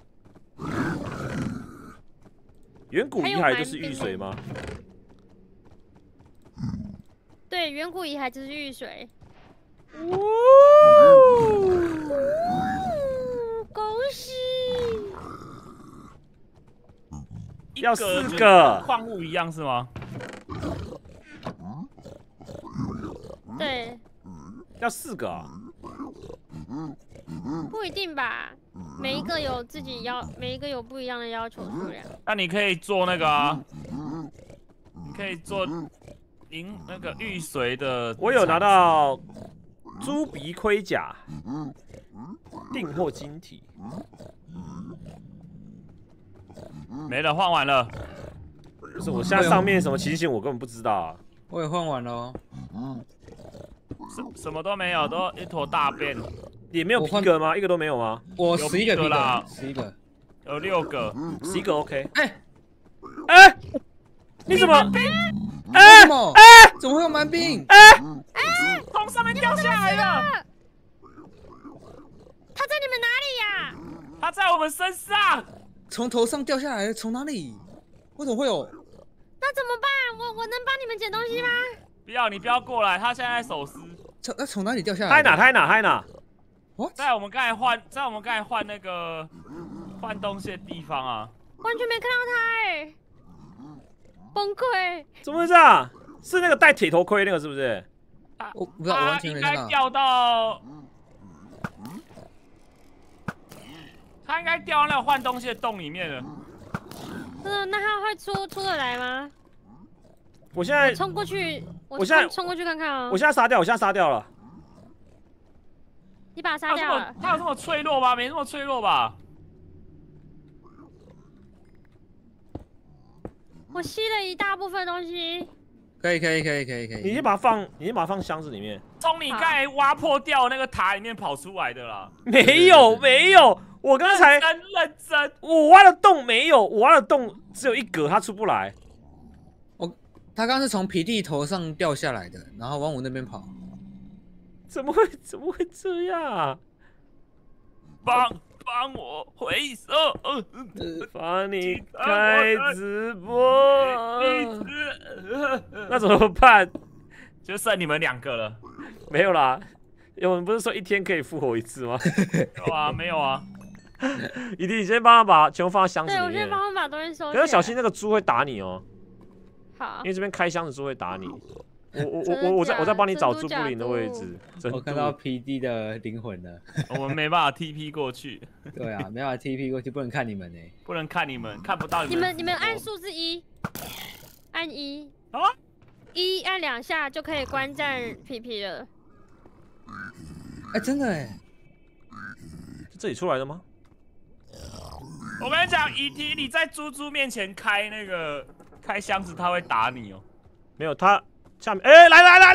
远古遗骸就是玉髓吗？
对，远古遗骸就是玉髓。恭喜！
要4个，
矿物一样是吗？
对。
要4个啊。
不一定吧，每一个有每一个有不一样的要求数量。
那你可以做那个啊，你可以做那个玉髓的。
我有拿到猪鼻盔甲，订货晶体。
没了，换完了。
不是，我现在上面什么情形我根本不知道啊。
我也换完了哦。
什么都没有，都一坨大便。
也没有皮革吗？一个都没有吗？
我11个皮革
啦
，11个，
有6个
，11个 OK。
哎，
你怎么？
哎，怎么会有蛮兵？
从上面掉下来了。
他在你们哪里呀？
他在我们身上。
从头上掉下来，从哪里？为什么会有？
那怎么办？我能帮你们捡东西吗？
不要，你不要过来，他现在在手撕。
从哪里掉下来？
他哪？
在我们刚才换那个换东西的地方啊，
完全没看到他哎，崩溃！
怎么会这样？是那个戴铁头盔那个是不是？
我不知道，我完全没看到。
应该掉到，他应该掉到那个换东西的洞里面了。
那他会出得来吗？
我现在
冲过去，
我现在
冲过去看看啊！
我现在杀掉了。
你把他杀掉了？
他有这么脆弱吗？没那么脆弱吧？
我吸了一大部分东西。
可以。
你先把它放箱子里面。
从你刚才挖破掉那个塔里面跑出来的啦。
没有，我刚才
认真。
我挖的洞没有，我挖的洞只有一格，它出不来。
他刚是从皮蒂头上掉下来的，然后往我那边跑。
怎么会这样？
帮我回收，
帮你开直播。那怎么办？
就剩你们2个了。
没有啦，我们不是说1天可以复活1次吗？
有啊，没有啊。
一定，你先帮他把全部放到箱子里面。
对，我先帮他把东西收起来。
可是小心那个猪会打你哦。
好。
因为这边开箱子猪会打你。我在帮你找猪布林的位置。
我看到 PD 的灵魂了。
我们没办法 TP 过去。
对啊，没办法 TP 过去，不能看你们呢。
不能看你们，看不到你们。
你们按数字1，按1。
啊
？1按2下就可以观战 PP 了。
哎，真的哎。
这里出来的吗？
我跟你讲，ET 你在猪面前开箱子，他会打你哦。
没有，他下面来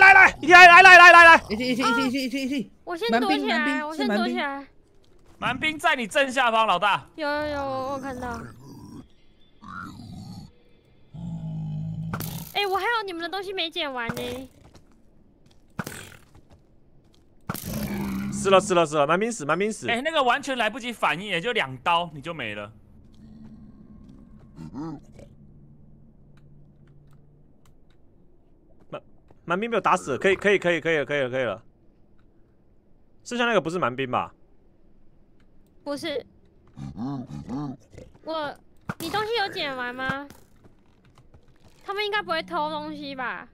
，ET，
我先躲起来，
蛮兵在你正下方，老大。
有，我看到。哎，我还有你们的东西没捡完呢。
死了，蛮兵死。
哎，那个完全来不及反应，也就2刀你就没了。
蛮兵被我打死了，可以了。剩下那个不是蛮兵吧？
不是。你东西有捡完吗？他们应该不会偷东西吧？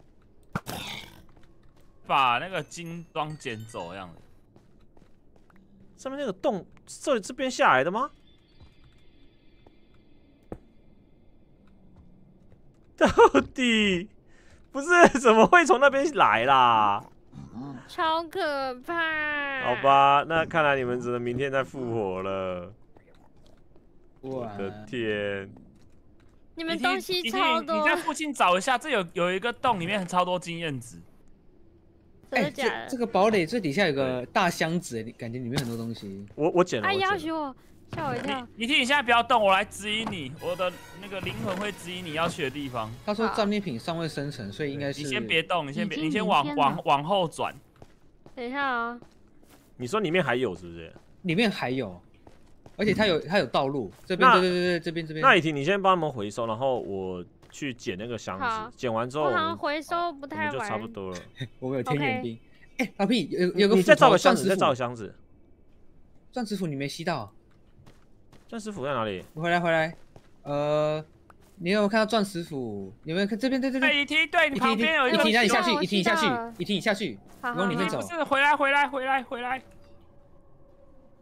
把那个金装捡走样子。
上面那个洞，这边下来的吗？到底不是怎么会从那边来啦？
超可怕！
好吧，那看来你们只能明天再复活了。我的天！
你们东西超多。
你在附近找一下，这有一个洞，里面超多经验值。
真的假的？
这个堡垒最底下有个大箱子，感觉里面很多东西。
我捡了。
哎，要挟我，吓我一跳。
你现在不要动，我来指引你，我的那个灵魂会指引你要去的地方。
他说战利品尚未生成，所以应该是。
你先别动，你先往后转。
等一下啊。
你说里面还有是不是？
里面还有，而且它有道路。这边对，这边。
那雨婷，你先帮他们回收，然后我去捡那个箱子。捡完之后，
我好像回收不太完，
就差不多了。
我们有天元兵。哎，老屁，有个
你再造个箱子，再造个箱子。
钻石斧你没吸到。
钻石斧在哪里？
回来。你有没有看到钻石斧？有没有看这边？对。
一梯，对你旁边有一个。
一梯，那你下去，一梯下去，往里面走。
不是，回来。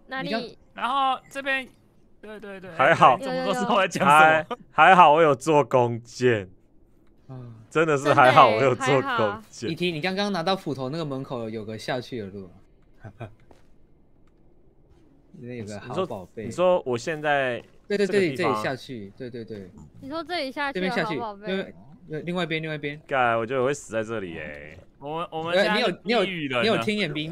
哪里？
然后这边，对，
还好，
怎么都是我在讲什么？
还好我有做弓箭，真的是还好我有做弓箭。
ET，你刚刚拿到斧头那个门口有个下去的路，里面有个好宝贝。
你说我现在
对，这里下去，对。
你说这里下去，
这边下去，
宝贝。
另外一边。
盖，我觉得我会死在这里耶。
我们
你有天眼兵，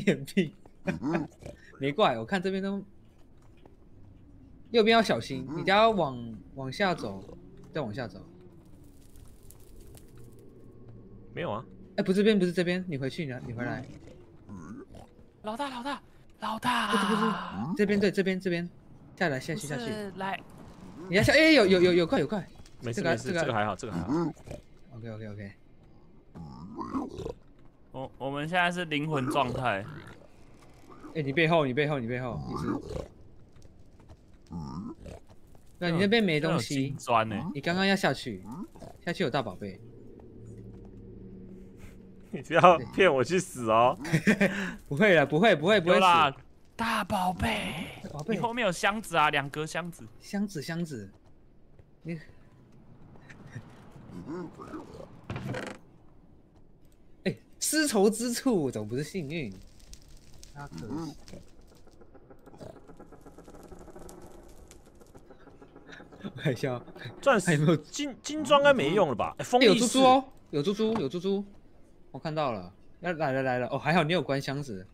没怪，我看这边都右边要小心，你家要往下走，再往下走。
没有啊，
哎，不是这边，你回去，你回来。
老大，
不是，这边对，这边下去。
来，
你要下，哎，有快，
没事，这个还好。
OK。
我们现在是灵魂状态。
哎，你背后，一直。对，你那边没东西。
砖呢？
你刚刚要下去有大宝贝。
你不要骗我去死哦！
不会
啦，大宝贝，你后面有箱子啊，2格箱子。
箱子，你。哎，丝绸之处总不是幸运，可惜。我看一下，
钻石有没有金装应该没用了吧？
有猪猪哦，有猪猪，我看到了，来了哦，还好你有关箱子。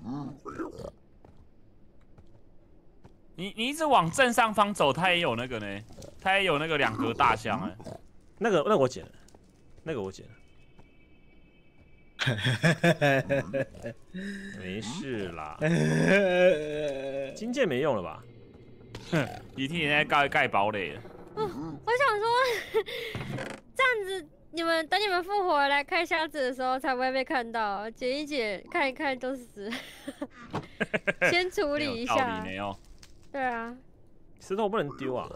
你一直往正上方走，它也有那个呢，它也有那个2格大箱哎。
那个我捡了，没事啦，金剑没用了吧
ET现在盖堡垒了。
我想说，这样子等你们复活来开箱子的时候，才不会被看到。捡一捡，看一看都死，先处理一下。对啊，
石头不能丢啊。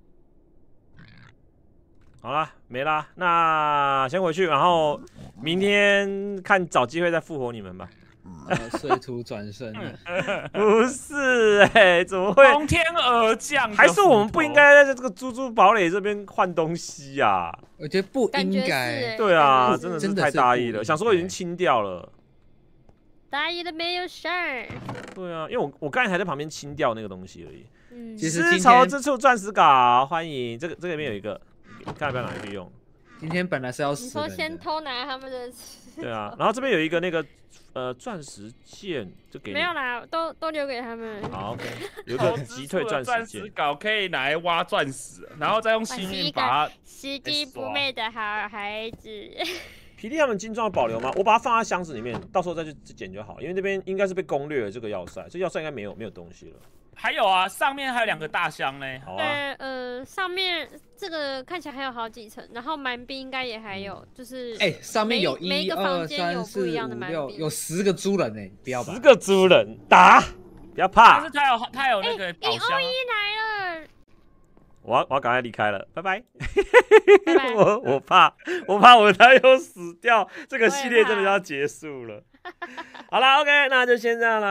好啦，没啦，那先回去，然后明天看找机会再复活你们吧。
水土转生
不是怎么会
从天而降？
还是我们不应该在这个猪猪堡垒这边换东西呀？
我觉得不应该。
对啊，真的是太大意了。想说已经清掉了，
大意的没有事儿。
对啊，因为我刚才还在旁边清掉那个东西而已。
其实
丝绸之处钻石镐，欢迎这个里面有一个，看要不要拿一个用。
今天本来是要死的。
你说先偷拿他们的。
对啊，然后这边有一个那个钻石剑，就给你。
没有啦，都留给他们。
好 OK， 有一个击退钻石
镐可以拿来挖钻石，然后再用幸运把它。
拾金不昧的好孩子。
霹雳他们金装保留吗？我把它放在箱子里面，到时候再去捡就好，因为那边应该是被攻略了这个要塞，这要塞应该没有东西了。
还有啊，上面还有2个大箱呢。
好啊。
对，上面这个看起来还有好几层，然后蛮兵应该也还有，就是
上面有
每一个房间有不一样的蛮兵，
有10个猪人呢，不要吧？
10个猪人打，不要怕。
但是他有那个宝箱。
OE来了。
我要赶快离开了，拜拜。我怕我男友死掉，这个系列真的要结束了。好了 ，OK， 那就先这样了。